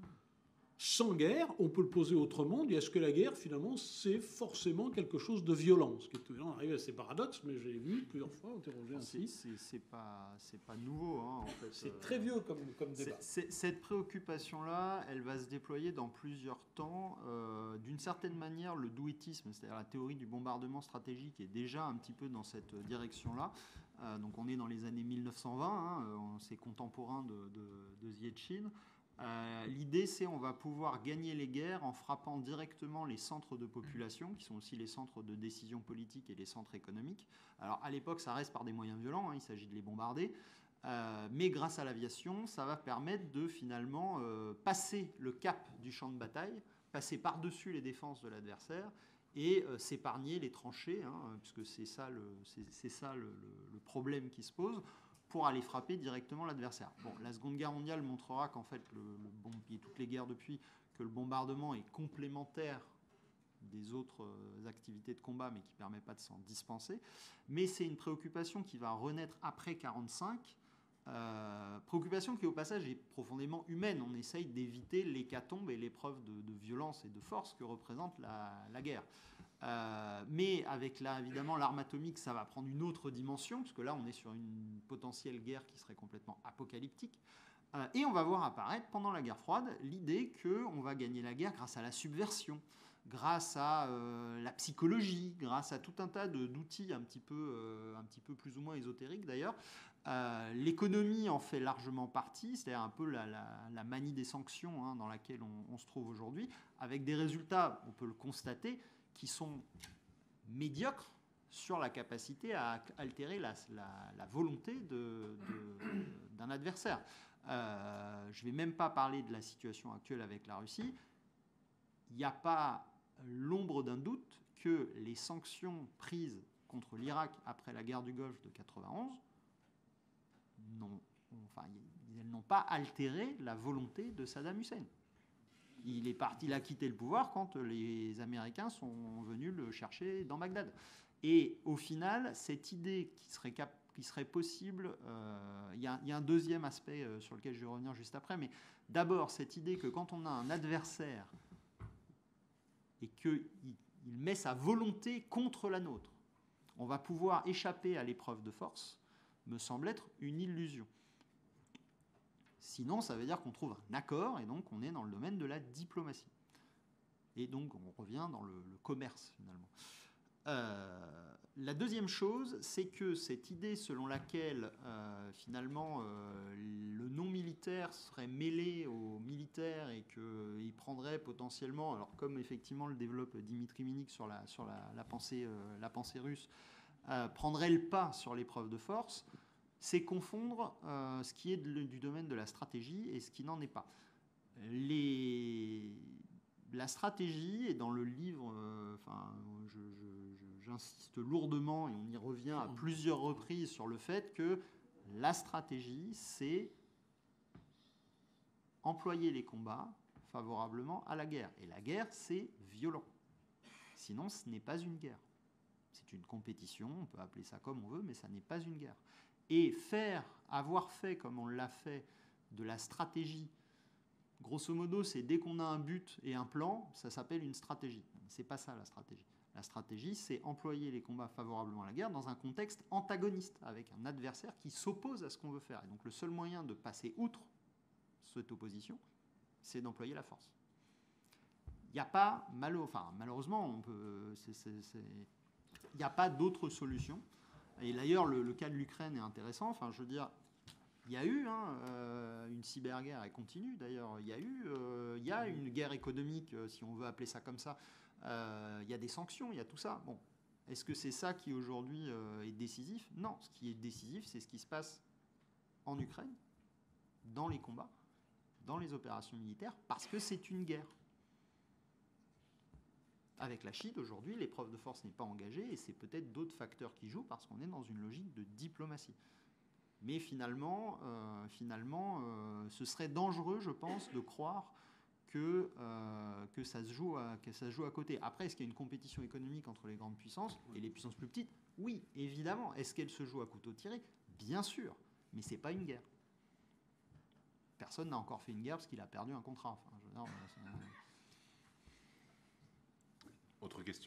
sans guerre? On peut le poser autrement. Est-ce que la guerre, finalement, c'est forcément quelque chose de violent? Ce qui est, on arrive à ces paradoxes, mais j'ai vu plusieurs fois interroger ainsi. C'est, c'est, pas, c'est pas nouveau, hein, en fait. C'est très vieux comme, comme débat. C'est, c'est, cette préoccupation-là, elle va se déployer dans plusieurs temps. Euh, d'une certaine manière, le douétisme, c'est-à-dire la théorie du bombardement stratégique, est déjà un petit peu dans cette direction-là. Euh, donc on est dans les années mille neuf cent vingt, hein, c'est contemporain de, de, de Svetchin. Euh, l'idée, c'est on va pouvoir gagner les guerres en frappant directement les centres de population, qui sont aussi les centres de décision politique et les centres économiques. Alors, à l'époque, ça reste par des moyens violents, hein, il s'agit de les bombarder. Euh, mais grâce à l'aviation, ça va permettre de finalement euh, passer le cap du champ de bataille, passer par-dessus les défenses de l'adversaire et euh, s'épargner les tranchées, hein, puisque c'est ça, le, c'est, c'est ça le, le, le problème qui se pose, pour aller frapper directement l'adversaire. Bon, la Seconde Guerre mondiale montrera qu'en fait, le, le bon, et toutes les guerres depuis, que le bombardement est complémentaire des autres activités de combat, mais qui ne permet pas de s'en dispenser. Mais c'est une préoccupation qui va renaître après quarante-cinq, euh, préoccupation qui, au passage, est profondément humaine. On essaye d'éviter l'hécatombe et l'épreuve de, de violence et de force que représente la, la guerre. Euh, mais avec là, évidemment, l'arme atomique, ça va prendre une autre dimension, parce que là, on est sur une potentielle guerre qui serait complètement apocalyptique. Euh, et on va voir apparaître, pendant la guerre froide, l'idée qu'on va gagner la guerre grâce à la subversion, grâce à euh, la psychologie, grâce à tout un tas de, d'outils un petit, peu, euh, un petit peu plus ou moins ésotériques d'ailleurs. Euh, l'économie en fait largement partie, c'est-à-dire un peu la, la, la manie des sanctions, hein, dans laquelle on, on se trouve aujourd'hui, avec des résultats, on peut le constater, qui sont médiocres sur la capacité à altérer la, la, la volonté de, de, d'un adversaire. Euh, je ne vais même pas parler de la situation actuelle avec la Russie. Il n'y a pas l'ombre d'un doute que les sanctions prises contre l'Irak après la guerre du Golfe de quatre-vingt-onze, non, enfin, elles n'ont pas altéré la volonté de Saddam Hussein. Il est parti, il a quitté le pouvoir quand les Américains sont venus le chercher dans Bagdad. Et au final, cette idée qui serait cap- qu'il serait possible, euh, il y, y a un deuxième aspect euh, sur lequel je vais revenir juste après, mais d'abord cette idée que quand on a un adversaire et qu'il il met sa volonté contre la nôtre, on va pouvoir échapper à l'épreuve de force, me semble être une illusion. Sinon, ça veut dire qu'on trouve un accord et donc on est dans le domaine de la diplomatie. Et donc on revient dans le, le commerce finalement. Euh, la deuxième chose, c'est que cette idée selon laquelle euh, finalement euh, le non-militaire serait mêlé aux militaires et qu'il prendrait potentiellement, alors comme effectivement le développe Dimitri Minik sur la, sur la, la, pensée, euh, la pensée russe, euh, prendrait le pas sur l'épreuve de force, c'est confondre euh, ce qui est de, du domaine de la stratégie et ce qui n'en est pas. Les... La stratégie, et dans le livre, euh, enfin, je, je, j'insiste lourdement, et on y revient à plusieurs reprises sur le fait que la stratégie, c'est employer les combats favorablement à la guerre. Et la guerre, c'est violent. Sinon, ce n'est pas une guerre. C'est une compétition, on peut appeler ça comme on veut, mais ça n'est pas une guerre. Et faire, avoir fait comme on l'a fait, de la stratégie, grosso modo, c'est dès qu'on a un but et un plan, ça s'appelle une stratégie. C'est pas ça la stratégie. La stratégie, c'est employer les combats favorablement à la guerre dans un contexte antagoniste, avec un adversaire qui s'oppose à ce qu'on veut faire. Et donc le seul moyen de passer outre cette opposition, c'est d'employer la force. Il n'y a pas, malo, enfin, malheureusement, on peut, c'est, c'est, c'est, il n'y a pas d'autre solution. Et d'ailleurs, le, le cas de l'Ukraine est intéressant. Enfin, je veux dire, il y a eu hein, euh, une cyberguerre, elle continue d'ailleurs. Il y a eu, euh, il y a une guerre économique, euh, si on veut appeler ça comme ça. Euh, il y a des sanctions, il y a tout ça. Bon, est-ce que c'est ça qui aujourd'hui euh, est décisif ? Non, ce qui est décisif, c'est ce qui se passe en Ukraine, dans les combats, dans les opérations militaires, parce que c'est une guerre. Avec la Chine, aujourd'hui, l'épreuve de force n'est pas engagée et c'est peut-être d'autres facteurs qui jouent parce qu'on est dans une logique de diplomatie. Mais finalement, euh, finalement euh, ce serait dangereux, je pense, de croire que, euh, que, ça se joue à, que ça se joue à côté. Après, est-ce qu'il y a une compétition économique entre les grandes puissances et les puissances plus petites ? Oui, évidemment. Est-ce qu'elle se joue à couteau tiré ? Bien sûr, mais ce n'est pas une guerre. Personne n'a encore fait une guerre parce qu'il a perdu un contrat. Enfin, je veux dire, c'est... Autre question ?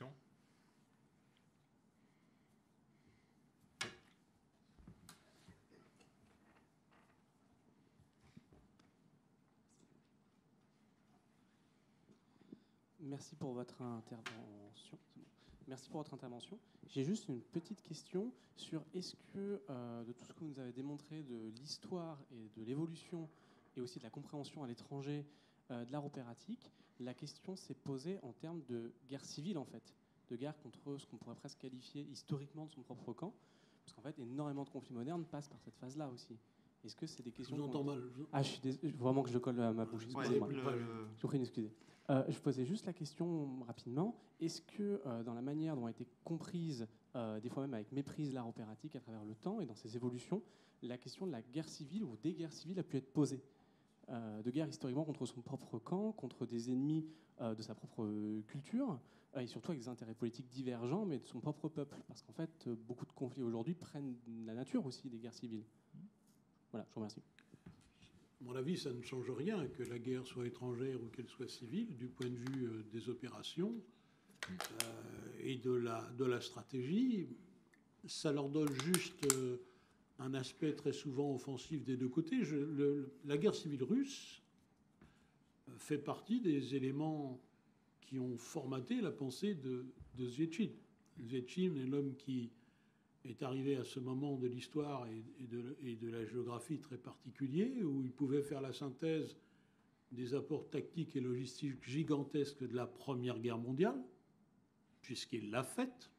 Merci pour votre intervention. Merci pour votre intervention. J'ai juste une petite question sur est-ce que euh, de tout ce que vous nous avez démontré de l'histoire et de l'évolution et aussi de la compréhension à l'étranger euh, de l'art opératique, la question s'est posée en termes de guerre civile en fait, de guerre contre ce qu'on pourrait presque qualifier historiquement de son propre camp, parce qu'en fait énormément de conflits modernes passent par cette phase-là aussi. Est-ce que c'est des questions... Je vous entends mal. Je... Ah, je suis désolé, vraiment que je colle à ma bouche, excusez-moi. Ouais, le, le... Je vous prie d'excuser. Euh, je posais juste la question rapidement. Est-ce que euh, dans la manière dont a été comprise, euh, des fois même avec méprise, l'art opératique à travers le temps et dans ses évolutions, la question de la guerre civile ou des guerres civiles a pu être posée euh, de guerre historiquement contre son propre camp, contre des ennemis euh, de sa propre culture, euh, et surtout avec des intérêts politiques divergents, mais de son propre peuple. Parce qu'en fait, euh, beaucoup de conflits aujourd'hui prennent la nature aussi des guerres civiles. Voilà, je vous remercie. À mon avis, ça ne change rien que la guerre soit étrangère ou qu'elle soit civile, du point de vue euh, des opérations euh, et de la, de la stratégie. Ça leur donne juste euh, un aspect très souvent offensif des deux côtés. Je, le, la guerre civile russe fait partie des éléments qui ont formaté la pensée de, de Zvietchine. Zvietchine est l'homme qui est arrivé à ce moment de l'histoire et, et, de, et de la géographie très particulier, où il pouvait faire la synthèse des apports tactiques et logistiques gigantesques de la Première Guerre mondiale, puisqu'il l'a faite.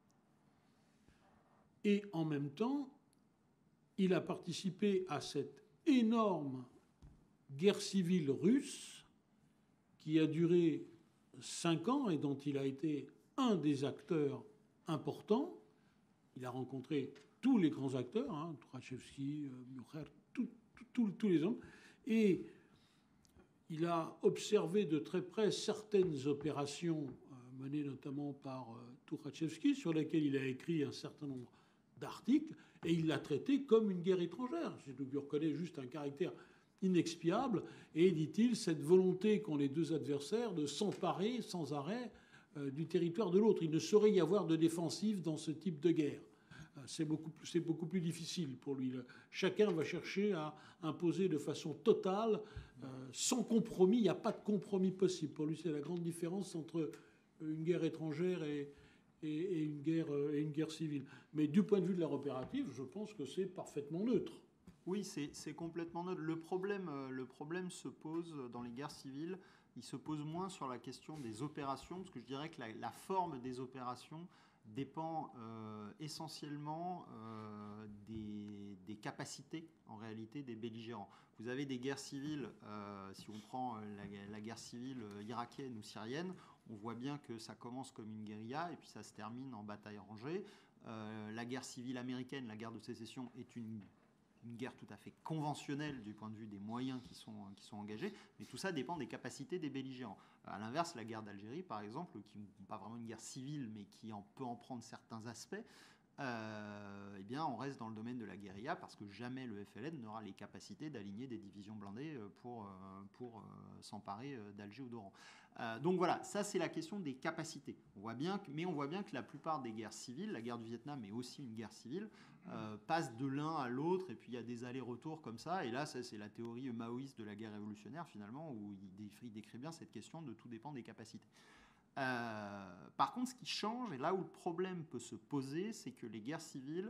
Et en même temps, il a participé à cette énorme guerre civile russe qui a duré cinq ans et dont il a été un des acteurs importants. Il a rencontré tous les grands acteurs, hein, Tukhachevsky, Mucher, tous les hommes, et il a observé de très près certaines opérations euh, menées notamment par euh, Tukhachevsky, sur lesquelles il a écrit un certain nombre d'articles, et il l'a traité comme une guerre étrangère. Je lui reconnais juste un caractère inexpiable, et, dit-il, cette volonté qu'ont les deux adversaires de s'emparer sans arrêt euh, du territoire de l'autre. Il ne saurait y avoir de défensive dans ce type de guerre. Euh, c'est beaucoup, c'est beaucoup plus difficile pour lui. Chacun va chercher à imposer de façon totale, euh, sans compromis. Il n'y a pas de compromis possible. Pour lui, c'est la grande différence entre une guerre étrangère et, et, et, une, guerre, et une guerre civile. Mais du point de vue de l'art opératif, je pense que c'est parfaitement neutre. Oui, c'est complètement neutre. Le problème, le problème se pose dans les guerres civiles. Il se pose moins sur la question des opérations, parce que je dirais que la, la forme des opérations dépend euh, essentiellement euh, des, des capacités, en réalité, des belligérants. Vous avez des guerres civiles, euh, si on prend la, la guerre civile irakienne ou syrienne, on voit bien que ça commence comme une guérilla et puis ça se termine en bataille rangée. Euh, la guerre civile américaine, la guerre de sécession, est une une guerre tout à fait conventionnelle du point de vue des moyens qui sont, qui sont engagés, mais tout ça dépend des capacités des belligérants. À l'inverse, la guerre d'Algérie, par exemple, qui n'est pas vraiment une guerre civile, mais qui en peut en prendre certains aspects, euh, eh bien, on reste dans le domaine de la guérilla, parce que jamais le F L N n'aura les capacités d'aligner des divisions blindées pour, pour euh, s'emparer d'Alger ou d'Oran. Euh, donc voilà, ça c'est la question des capacités. On voit bien que, mais on voit bien que la plupart des guerres civiles, la guerre du Vietnam est aussi une guerre civile, euh, passent de l'un à l'autre, et puis il y a des allers-retours comme ça. Et là, ça, c'est la théorie maoïste de la guerre révolutionnaire, finalement, où il, il décrit bien cette question de tout dépend des capacités. Euh, par contre, ce qui change, et là où le problème peut se poser, c'est que les guerres civiles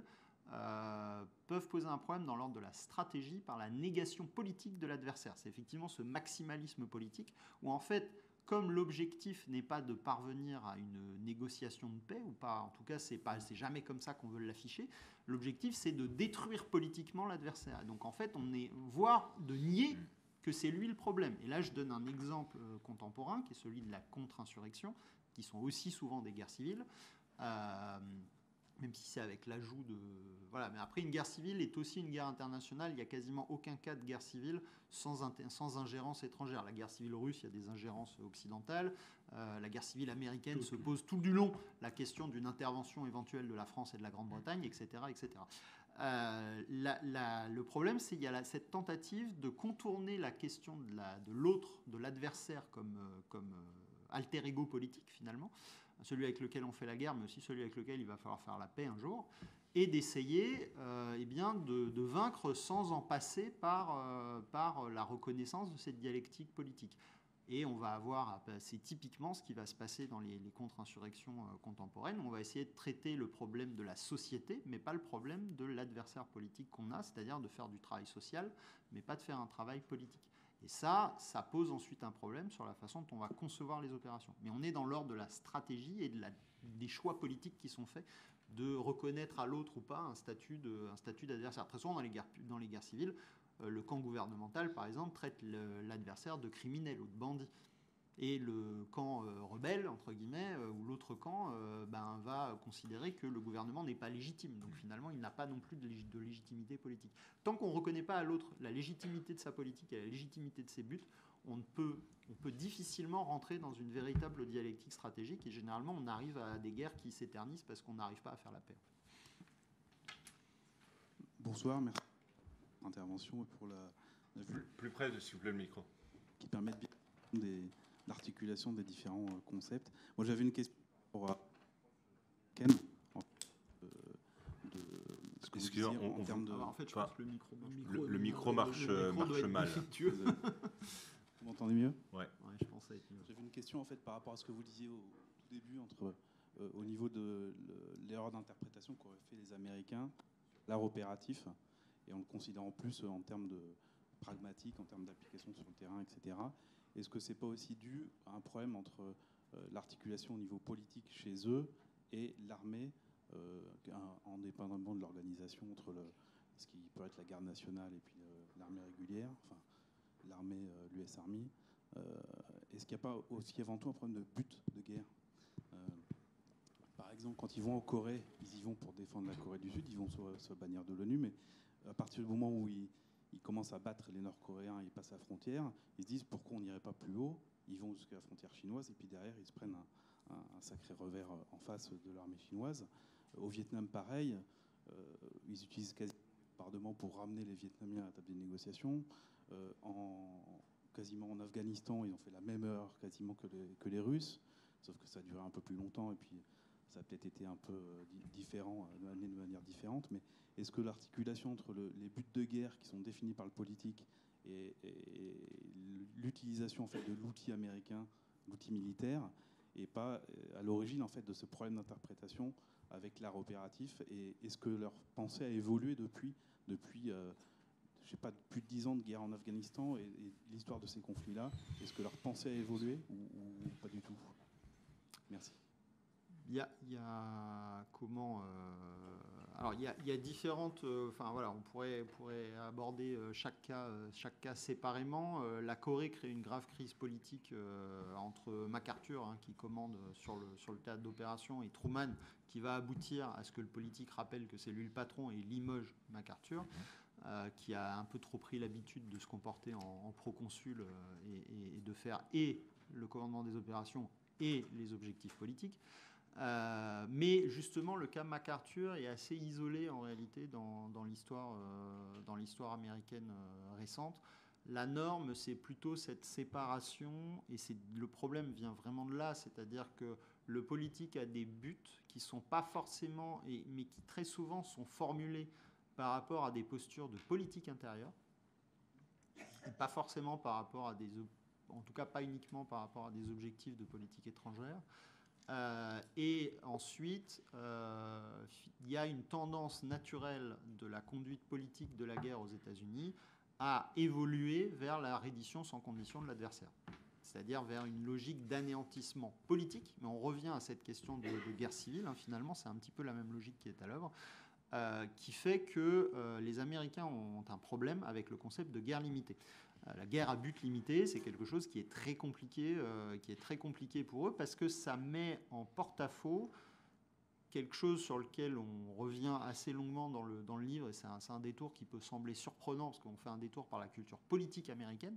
euh, peuvent poser un problème dans l'ordre de la stratégie par la négation politique de l'adversaire. C'est effectivement ce maximalisme politique où, en fait, comme l'objectif n'est pas de parvenir à une négociation de paix, ou pas, en tout cas, c'est pas, c'est jamais comme ça qu'on veut l'afficher, l'objectif, c'est de détruire politiquement l'adversaire. Donc, en fait, on est, voire de nier que c'est lui le problème. Et là, je donne un exemple contemporain, qui est celui de la contre-insurrection, qui sont aussi souvent des guerres civiles, euh, même si c'est avec l'ajout de... Voilà, mais après, une guerre civile est aussi une guerre internationale. Il n'y a quasiment aucun cas de guerre civile sans, inter... sans ingérence étrangère. La guerre civile russe, il y a des ingérences occidentales. Euh, la guerre civile américaine tout se pose tout du long la question d'une intervention éventuelle de la France et de la Grande-Bretagne, et cetera, et cetera. Euh, la, la, le problème, c'est qu'il y a la, cette tentative de contourner la question de l'autre, de l'adversaire comme, euh, comme euh, alter ego politique, finalement, celui avec lequel on fait la guerre, mais aussi celui avec lequel il va falloir faire la paix un jour, et d'essayer euh, eh bien de, de vaincre sans en passer par, euh, par la reconnaissance de cette dialectique politique. Et on va avoir, c'est typiquement ce qui va se passer dans les, les contre-insurrections euh, contemporaines. On va essayer de traiter le problème de la société, mais pas le problème de l'adversaire politique qu'on a, c'est-à-dire de faire du travail social, mais pas de faire un travail politique. Et ça, ça pose ensuite un problème sur la façon dont on va concevoir les opérations. Mais on est dans l'ordre de la stratégie et de la, des choix politiques qui sont faits de reconnaître à l'autre ou pas un statut de, un statut d'adversaire. Très souvent, dans les guerres, dans les guerres civiles, le camp gouvernemental, par exemple, traite l'adversaire de criminel ou de bandit. Et le camp euh, rebelle, entre guillemets, euh, ou l'autre camp, euh, ben, va considérer que le gouvernement n'est pas légitime. Donc finalement, il n'a pas non plus de, lég de légitimité politique. Tant qu'on ne reconnaît pas à l'autre la légitimité de sa politique et la légitimité de ses buts, on, ne peut, on peut difficilement rentrer dans une véritable dialectique stratégique. Et généralement, on arrive à des guerres qui s'éternisent parce qu'on n'arrive pas à faire la paix. Bonsoir, merci. Intervention pour la, la plus, plus près, s'il vous plaît, le micro. Qui permet de bien l'articulation des différents euh, concepts. Moi, j'avais une question pour euh, Ken. Euh, de, ce que Excusez, vous disiez on, en on termes de. Alors, en fait, je pas, pense que le micro, le micro, le, le micro marche, le micro marche mal. Vous m'entendez mieux? Ouais. Ouais, je pense être mieux. J'avais une question en fait par rapport à ce que vous disiez au tout début entre euh, au niveau de l'erreur d'interprétation qu'auraient fait les Américains, l'art opératif, et en le considérant plus en termes de pragmatique, en termes d'application sur le terrain, et cetera. Est-ce que c'est pas aussi dû à un problème entre euh, l'articulation au niveau politique chez eux et l'armée, euh, indépendamment de l'organisation entre le, ce qui peut être la garde nationale et puis l'armée régulière, enfin l'armée, euh, l'U S Army. Euh, Est-ce qu'il n'y a pas aussi avant tout un problème de but de guerre? euh, Par exemple, quand ils vont en Corée, ils y vont pour défendre la Corée du Sud, ils vont se, se bannir de l'ONU, mais à partir du moment où ils, ils commencent à battre les Nord-Coréens et ils passent la frontière, ils se disent pourquoi on n'irait pas plus haut? Ils vont jusqu'à la frontière chinoise et puis derrière, ils se prennent un, un, un sacré revers en face de l'armée chinoise. Au Vietnam, pareil. ils utilisent quasi bombardement pour ramener les Vietnamiens à la table des négociations. Euh, en, quasiment en Afghanistan, ils ont fait la même heure quasiment que les, que les Russes, sauf que ça a duré un peu plus longtemps et puis ça a peut-être été un peu euh, différent, euh, amené de manière différente. Mais est-ce que l'articulation entre le, les buts de guerre qui sont définis par le politique et, et, et l'utilisation en fait de l'outil américain, l'outil militaire, n'est pas à l'origine en fait de ce problème d'interprétation avec l'art opératif, et est-ce que leur pensée a évolué depuis, depuis euh, je sais pas, plus de dix ans de guerre en Afghanistan et, et l'histoire de ces conflits-là? Est-ce que leur pensée a évolué ou, ou pas du tout? Merci. Il y a, il y a comment euh, alors il y a, il y a différentes. Euh, enfin voilà, on pourrait, pourrait aborder euh, chaque cas, euh, chaque cas séparément. Euh, la Corée crée une grave crise politique euh, entre MacArthur, hein, qui commande sur le sur le théâtre d'opération, et Truman, qui va aboutir à ce que le politique rappelle que c'est lui le patron et limoge MacArthur, euh, qui a un peu trop pris l'habitude de se comporter en, en proconsul euh, et, et de faire et le commandement des opérations et les objectifs politiques. Euh, mais justement, le cas MacArthur est assez isolé en réalité dans, dans l'histoire euh, dans l'histoire américaine euh, récente. La norme, c'est plutôt cette séparation, et c'est, le problème vient vraiment de là, c'est-à-dire que le politique a des buts qui ne sont pas forcément, et, mais qui très souvent sont formulés par rapport à des postures de politique intérieure, et pas forcément par rapport à des, en tout cas pas uniquement par rapport à des objectifs de politique étrangère. Euh, et ensuite, euh, il y a une tendance naturelle de la conduite politique de la guerre aux États-Unis à évoluer vers la reddition sans condition de l'adversaire, c'est-à-dire vers une logique d'anéantissement politique. Mais on revient à cette question de, de guerre civile, hein, finalement, c'est un petit peu la même logique qui est à l'œuvre, euh, qui fait que euh, les Américains ont un problème avec le concept de guerre limitée. La guerre à but limité, c'est quelque chose qui est très compliqué, euh, qui est très compliqué pour eux, parce que ça met en porte-à-faux quelque chose sur lequel on revient assez longuement dans le, dans le livre, et c'est un, c'est un détour qui peut sembler surprenant, parce qu'on fait un détour par la culture politique américaine.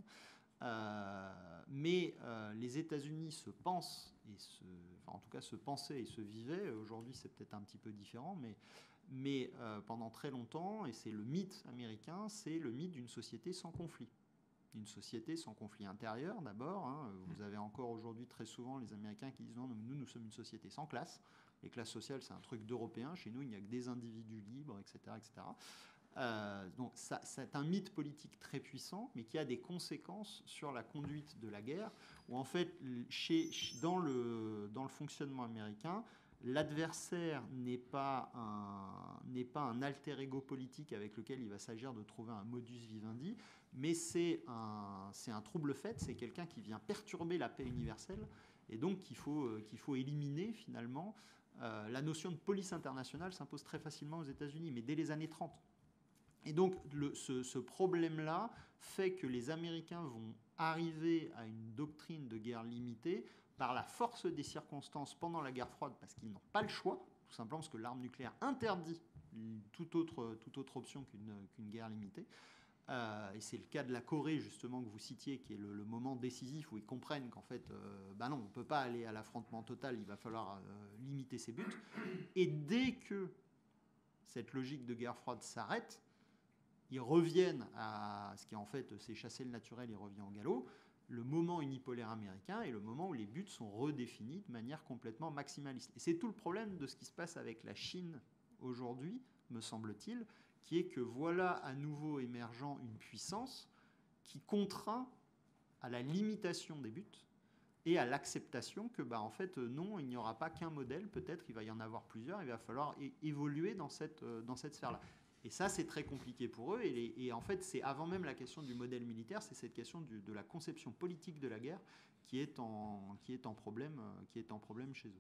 Euh, mais euh, les États-Unis se pensent, et se, enfin, en tout cas se pensaient et se vivaient, aujourd'hui c'est peut-être un petit peu différent, mais, mais euh, pendant très longtemps, et c'est le mythe américain, c'est le mythe d'une société sans conflit. Une société sans conflit intérieur d'abord. Hein. Vous avez encore aujourd'hui très souvent les Américains qui disent non, nous, nous sommes une société sans classe. Les classes sociales, c'est un truc d'Européens. Chez nous, il n'y a que des individus libres, et cetera et cetera. Euh, donc ça, c'est un mythe politique très puissant, mais qui a des conséquences sur la conduite de la guerre, où en fait, chez, dans, le, dans le fonctionnement américain, l'adversaire n'est pas, un, n'est pas un alter ego politique avec lequel il va s'agir de trouver un modus vivendi, mais c'est un, c'est un trouble fait, c'est quelqu'un qui vient perturber la paix universelle, et donc qu'il faut, qu'il faut éliminer finalement. Euh, la notion de police internationale s'impose très facilement aux États-Unis, mais dès les années trente. Et donc le, ce, ce problème-là fait que les Américains vont arriver à une doctrine de guerre limitée par la force des circonstances pendant la guerre froide, parce qu'ils n'ont pas le choix, tout simplement parce que l'arme nucléaire interdit toute autre, toute autre option qu'une, qu'une guerre limitée. Euh, et c'est le cas de la Corée, justement, que vous citiez, qui est le, le moment décisif où ils comprennent qu'en fait, euh, bah non, on ne peut pas aller à l'affrontement total, il va falloir euh, limiter ses buts. Et dès que cette logique de guerre froide s'arrête, ils reviennent à ce qui en fait c'est chasser le naturel, il revient au galop, le moment unipolaire américain est le moment où les buts sont redéfinis de manière complètement maximaliste. Et c'est tout le problème de ce qui se passe avec la Chine aujourd'hui, me semble-t-il, qui est que voilà à nouveau émergent une puissance qui contraint à la limitation des buts et à l'acceptation que, bah, en fait, non, il n'y aura pas qu'un modèle, peut-être il va y en avoir plusieurs, il va falloir é- évoluer dans cette, dans cette sphère-là. Et ça, c'est très compliqué pour eux. Et, les, et en fait, c'est avant même la question du modèle militaire, c'est cette question du, de la conception politique de la guerre qui est en, qui est en problème, qui est en problème chez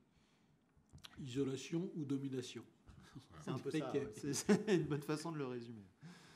eux. Isolation ou domination? C'est un peu ça. Ouais. C'est, c'est une bonne façon de le résumer.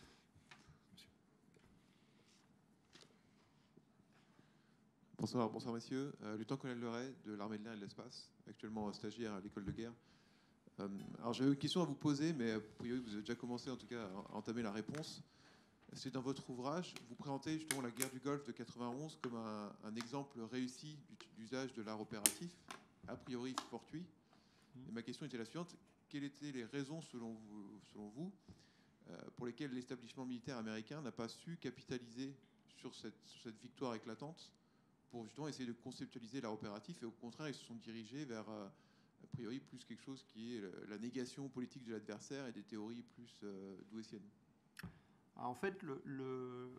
Bonsoir, bonsoir messieurs. Euh, Lieutenant-colonel Leray de l'armée de l'air et de l'espace, actuellement stagiaire à l'école de guerre. Euh, alors j'avais une question à vous poser, mais a priori vous avez déjà commencé en tout cas à entamer la réponse. C'est dans votre ouvrage, vous présentez justement la guerre du Golfe de quatre-vingt-onze comme un, un exemple réussi d'usage de l'art opératif, a priori fortuit. Et ma question était la suivante. quelles étaient les raisons, selon vous, selon vous euh, pour lesquelles l'établissement militaire américain n'a pas su capitaliser sur cette, sur cette victoire éclatante pour justement essayer de conceptualiser l'art opératif, et au contraire, ils se sont dirigés vers, euh, a priori, plus quelque chose qui est la négation politique de l'adversaire et des théories plus euh, douétiennes. En fait, le, le,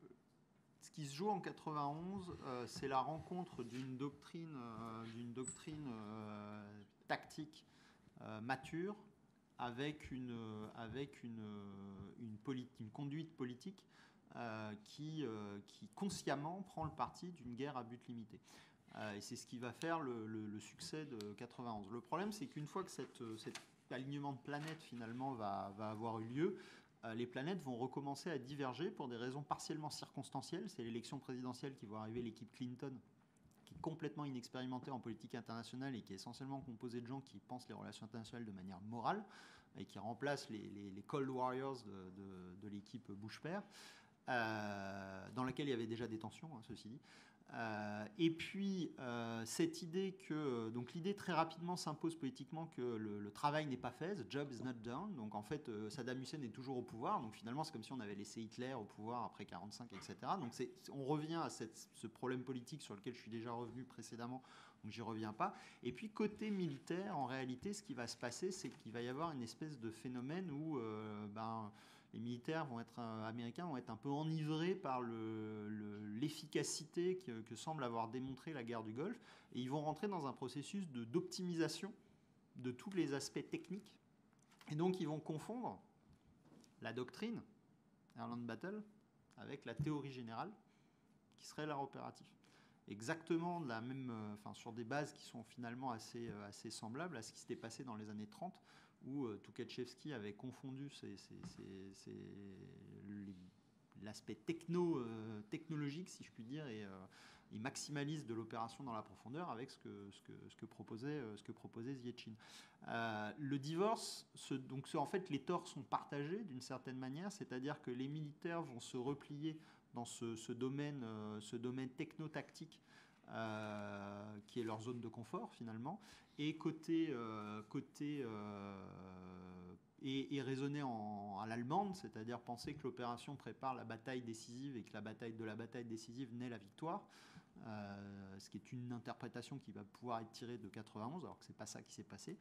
ce qui se joue en quatre-vingt-onze, euh, c'est la rencontre d'une doctrine, euh, d'une doctrine euh, tactique euh, mature avec une, avec une, une, poli- une conduite politique euh, qui, euh, qui consciemment prend le parti d'une guerre à but limité. Euh, et c'est ce qui va faire le, le, le succès de quatre-vingt-onze. Le problème, c'est qu'une fois que cette, cet alignement de planètes finalement va, va avoir eu lieu, euh, les planètes vont recommencer à diverger pour des raisons partiellement circonstancielles. C'est l'élection présidentielle qui voit arriver l'équipe Clinton, qui est complètement inexpérimentée en politique internationale et qui est essentiellement composée de gens qui pensent les relations internationales de manière morale et qui remplacent les, les, les Cold Warriors de, de, de l'équipe Bush-père, euh, dans laquelle il y avait déjà des tensions, hein, ceci dit. Euh, et puis euh, cette idée que donc l'idée très rapidement s'impose politiquement que le, le travail n'est pas fait, the job is not done. Donc en fait euh, Saddam Hussein est toujours au pouvoir. Donc finalement c'est comme si on avait laissé Hitler au pouvoir après quarante-cinq, et cetera. Donc c'est, on revient à cette, ce problème politique sur lequel je suis déjà revenu précédemment. Donc j'y reviens pas. Et puis côté militaire, en réalité, ce qui va se passer, c'est qu'il va y avoir une espèce de phénomène où euh, ben les militaires vont être, euh, américains vont être un peu enivrés par le, le, l'efficacité que, que semble avoir démontré la guerre du Golfe, et ils vont rentrer dans un processus de, d'optimisation de tous les aspects techniques, et donc ils vont confondre la doctrine, Airland Battle, avec la théorie générale, qui serait l'art opératif. Exactement de la même, euh, enfin, sur des bases qui sont finalement assez, euh, assez semblables à ce qui s'était passé dans les années trente, où euh, Tukhachevsky avait confondu ces, ces, ces, ces, les, l'aspect techno, euh, technologique, si je puis dire, et euh, il maximalise de l'opération dans la profondeur avec ce que, ce que, ce que proposait, euh, ce que proposait Ziyechyn. Euh, le divorce, ce, donc ce, en fait, les torts sont partagés d'une certaine manière, c'est-à-dire que les militaires vont se replier dans ce, ce domaine, euh, ce domaine techno-tactique euh, qui est leur zone de confort finalement, et côté, euh, côté euh, et, et raisonner en, à l'allemande, c'est-à-dire penser que l'opération prépare la bataille décisive et que la bataille de la bataille décisive naît la victoire, euh, ce qui est une interprétation qui va pouvoir être tirée de quatre-vingt-onze, alors que c'est pas ça qui s'est passé.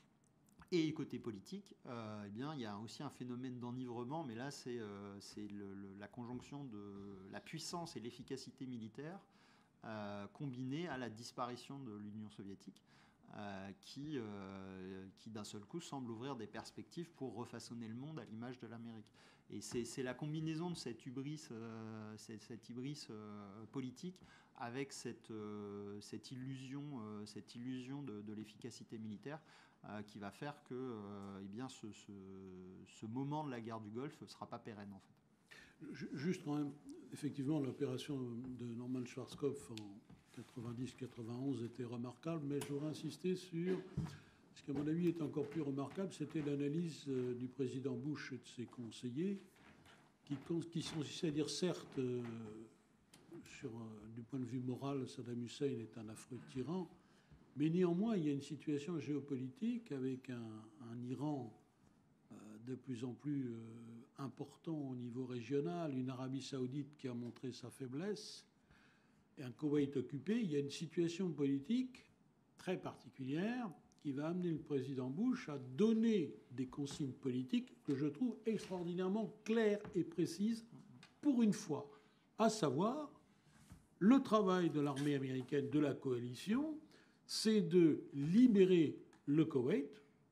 Et côté politique, euh, eh bien, il y a aussi un phénomène d'enivrement, mais là, c'est, euh, c'est le, le, la conjonction de la puissance et l'efficacité militaire euh, combinée à la disparition de l'Union soviétique, euh, qui, euh, qui d'un seul coup semble ouvrir des perspectives pour refaçonner le monde à l'image de l'Amérique. Et c'est, c'est la combinaison de cette hubris, euh, cette, cette hubris euh, politique avec cette, euh, cette illusion, euh, cette illusion de, de l'efficacité militaire euh, qui va faire que euh, eh bien, ce, ce, ce moment de la guerre du Golfe ne sera pas pérenne en fait. Juste quand même, effectivement, l'opération de Norman Schwarzkopf en quatre-vingt-dix quatre-vingt-onze était remarquable, mais j'aurais insisté sur ce qui, à mon avis, est encore plus remarquable, c'était l'analyse euh, du président Bush et de ses conseillers, qui, qui consistait à dire, certes, euh, sur, euh, du point de vue moral, Saddam Hussein est un affreux tyran, mais néanmoins, il y a une situation géopolitique avec un, un Iran euh, de plus en plus euh, important au niveau régional, une Arabie saoudite qui a montré sa faiblesse, et un Koweït occupé. Il y a une situation politique très particulière qui va amener le président Bush à donner des consignes politiques que je trouve extraordinairement claires et précises pour une fois, à savoir le travail de l'armée américaine, de la coalition, c'est de libérer le Koweït,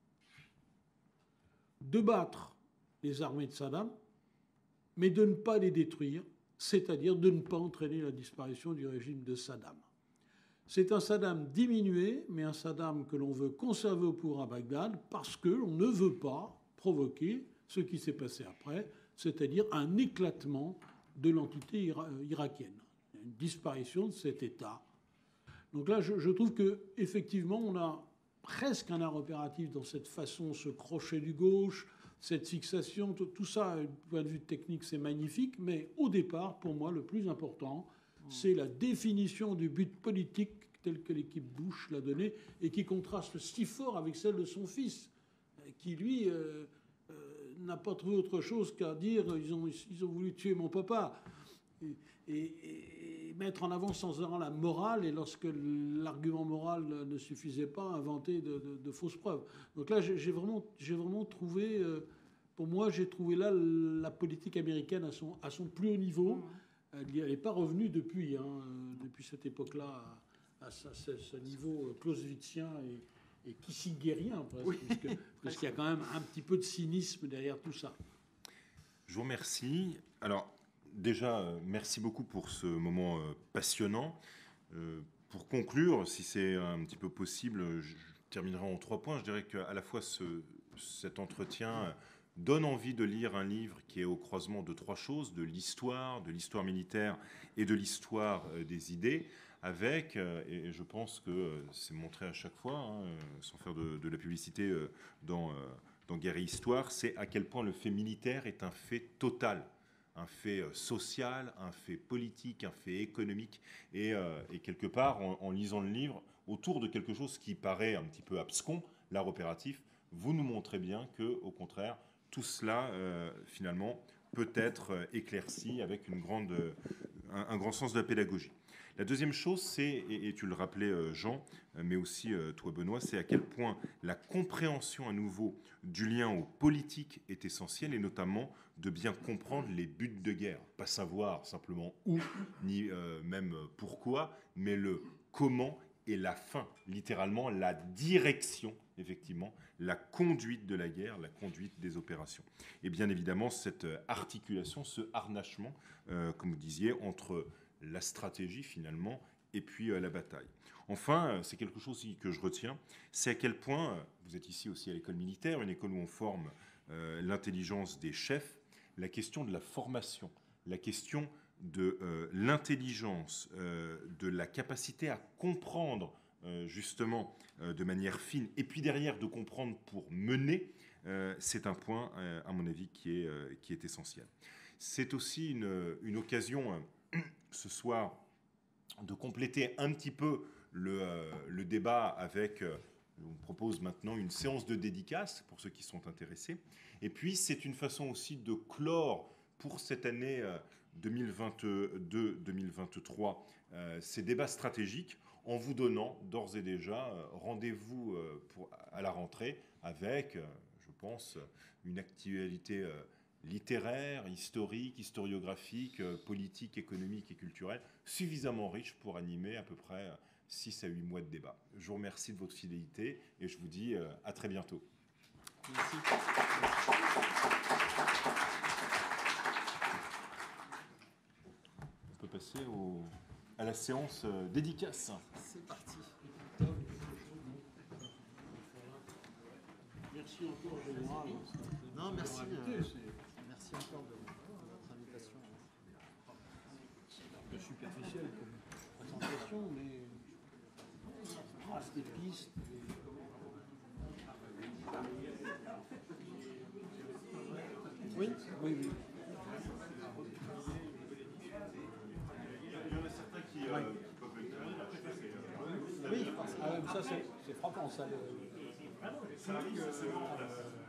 de battre les armées de Saddam, mais de ne pas les détruire, c'est-à-dire de ne pas entraîner la disparition du régime de Saddam. C'est un Saddam diminué, mais un Saddam que l'on veut conserver au pouvoir à Bagdad parce que l'on ne veut pas provoquer ce qui s'est passé après, c'est-à-dire un éclatement de l'entité ira- irakienne, une disparition de cet État. Donc là, je, je trouve qu'effectivement, on a presque un art opératif dans cette façon, ce crochet du gauche, cette fixation, tout, tout ça, du point de vue technique, c'est magnifique, mais au départ, pour moi, le plus important, c'est la définition du but politique tel que l'équipe Bush l'a donné et qui contraste si fort avec celle de son fils, qui lui euh, euh, n'a pas trouvé autre chose qu'à dire ils ont, ils ont voulu tuer mon papa. Et, et, et mettre en avant sans arrêt la morale, et lorsque l'argument moral ne suffisait pas, inventer de, de, de fausses preuves. Donc là, j'ai vraiment, j'ai vraiment trouvé, euh, pour moi, j'ai trouvé là la politique américaine à son, à son plus haut niveau. Elle n'est pas revenue depuis, hein, depuis cette époque-là, à, à ce, ce niveau clausewitzien et, et kissingerien, presque, oui. puisque, parce qu'il y a quand même un petit peu de cynisme derrière tout ça. Je vous remercie. Alors, déjà, euh, merci beaucoup pour ce moment euh, passionnant. Euh, pour conclure, si c'est un petit peu possible, je terminerai en trois points. Je dirais qu'à la fois ce, cet entretien donne envie de lire un livre qui est au croisement de trois choses, de l'histoire, de l'histoire militaire et de l'histoire euh, des idées, avec, euh, et je pense que euh, c'est montré à chaque fois, hein, euh, sans faire de, de la publicité euh, dans, euh, dans Guerre et Histoire, c'est à quel point le fait militaire est un fait total. Un fait social, un fait politique, un fait économique, et, euh, et quelque part, en, en lisant le livre, autour de quelque chose qui paraît un petit peu abscon, l'art opératif, vous nous montrez bien que, au contraire, tout cela, euh, finalement, peut être éclairci avec une grande, un, un grand sens de la pédagogie. La deuxième chose, c'est, et, et tu le rappelais, Jean, mais aussi toi, Benoît, c'est à quel point la compréhension à nouveau du lien au politique est essentielle, et notamment de bien comprendre les buts de guerre. Pas savoir simplement où, ni euh, même pourquoi, mais le comment et la fin, littéralement la direction, effectivement, la conduite de la guerre, la conduite des opérations. Et bien évidemment, cette articulation, ce harnachement, euh, comme vous disiez, entre la stratégie finalement et puis euh, la bataille. Enfin, euh, c'est quelque chose aussi que je retiens, c'est à quel point, euh, vous êtes ici aussi à l'école militaire, une école où on forme euh, l'intelligence des chefs, la question de la formation, la question de euh, l'intelligence, euh, de la capacité à comprendre euh, justement euh, de manière fine, et puis derrière de comprendre pour mener, euh, c'est un point, euh, à mon avis, qui est, euh, qui est essentiel. C'est aussi une, une occasion euh, ce soir de compléter un petit peu le, euh, le débat avec, euh, on propose maintenant une séance de dédicace pour ceux qui sont intéressés. Et puis c'est une façon aussi de clore pour cette année euh, deux mille vingt-deux deux mille vingt-trois euh, ces débats stratégiques en vous donnant d'ores et déjà euh, rendez-vous euh, pour, à la rentrée avec, euh, je pense, une actualité euh, littéraire, historique, historiographique, euh, politique, économique et culturelle, suffisamment riche pour animer à peu près six à huit mois de débat. Je vous remercie de votre fidélité et je vous dis euh, à très bientôt. Merci. On peut passer au, à la séance euh, dédicace. C'est parti. Merci encore, général. Non, merci. Euh, merci encore de votre invitation. Un peu superficiel comme présentation, mais on trace des pistes. Oui, oui, oui. Il y en a certains qui, euh, Ouais. qui peuvent le dire. Oui, ah, ça c'est frappant, ça. Le... Ça arrive, c'est bon.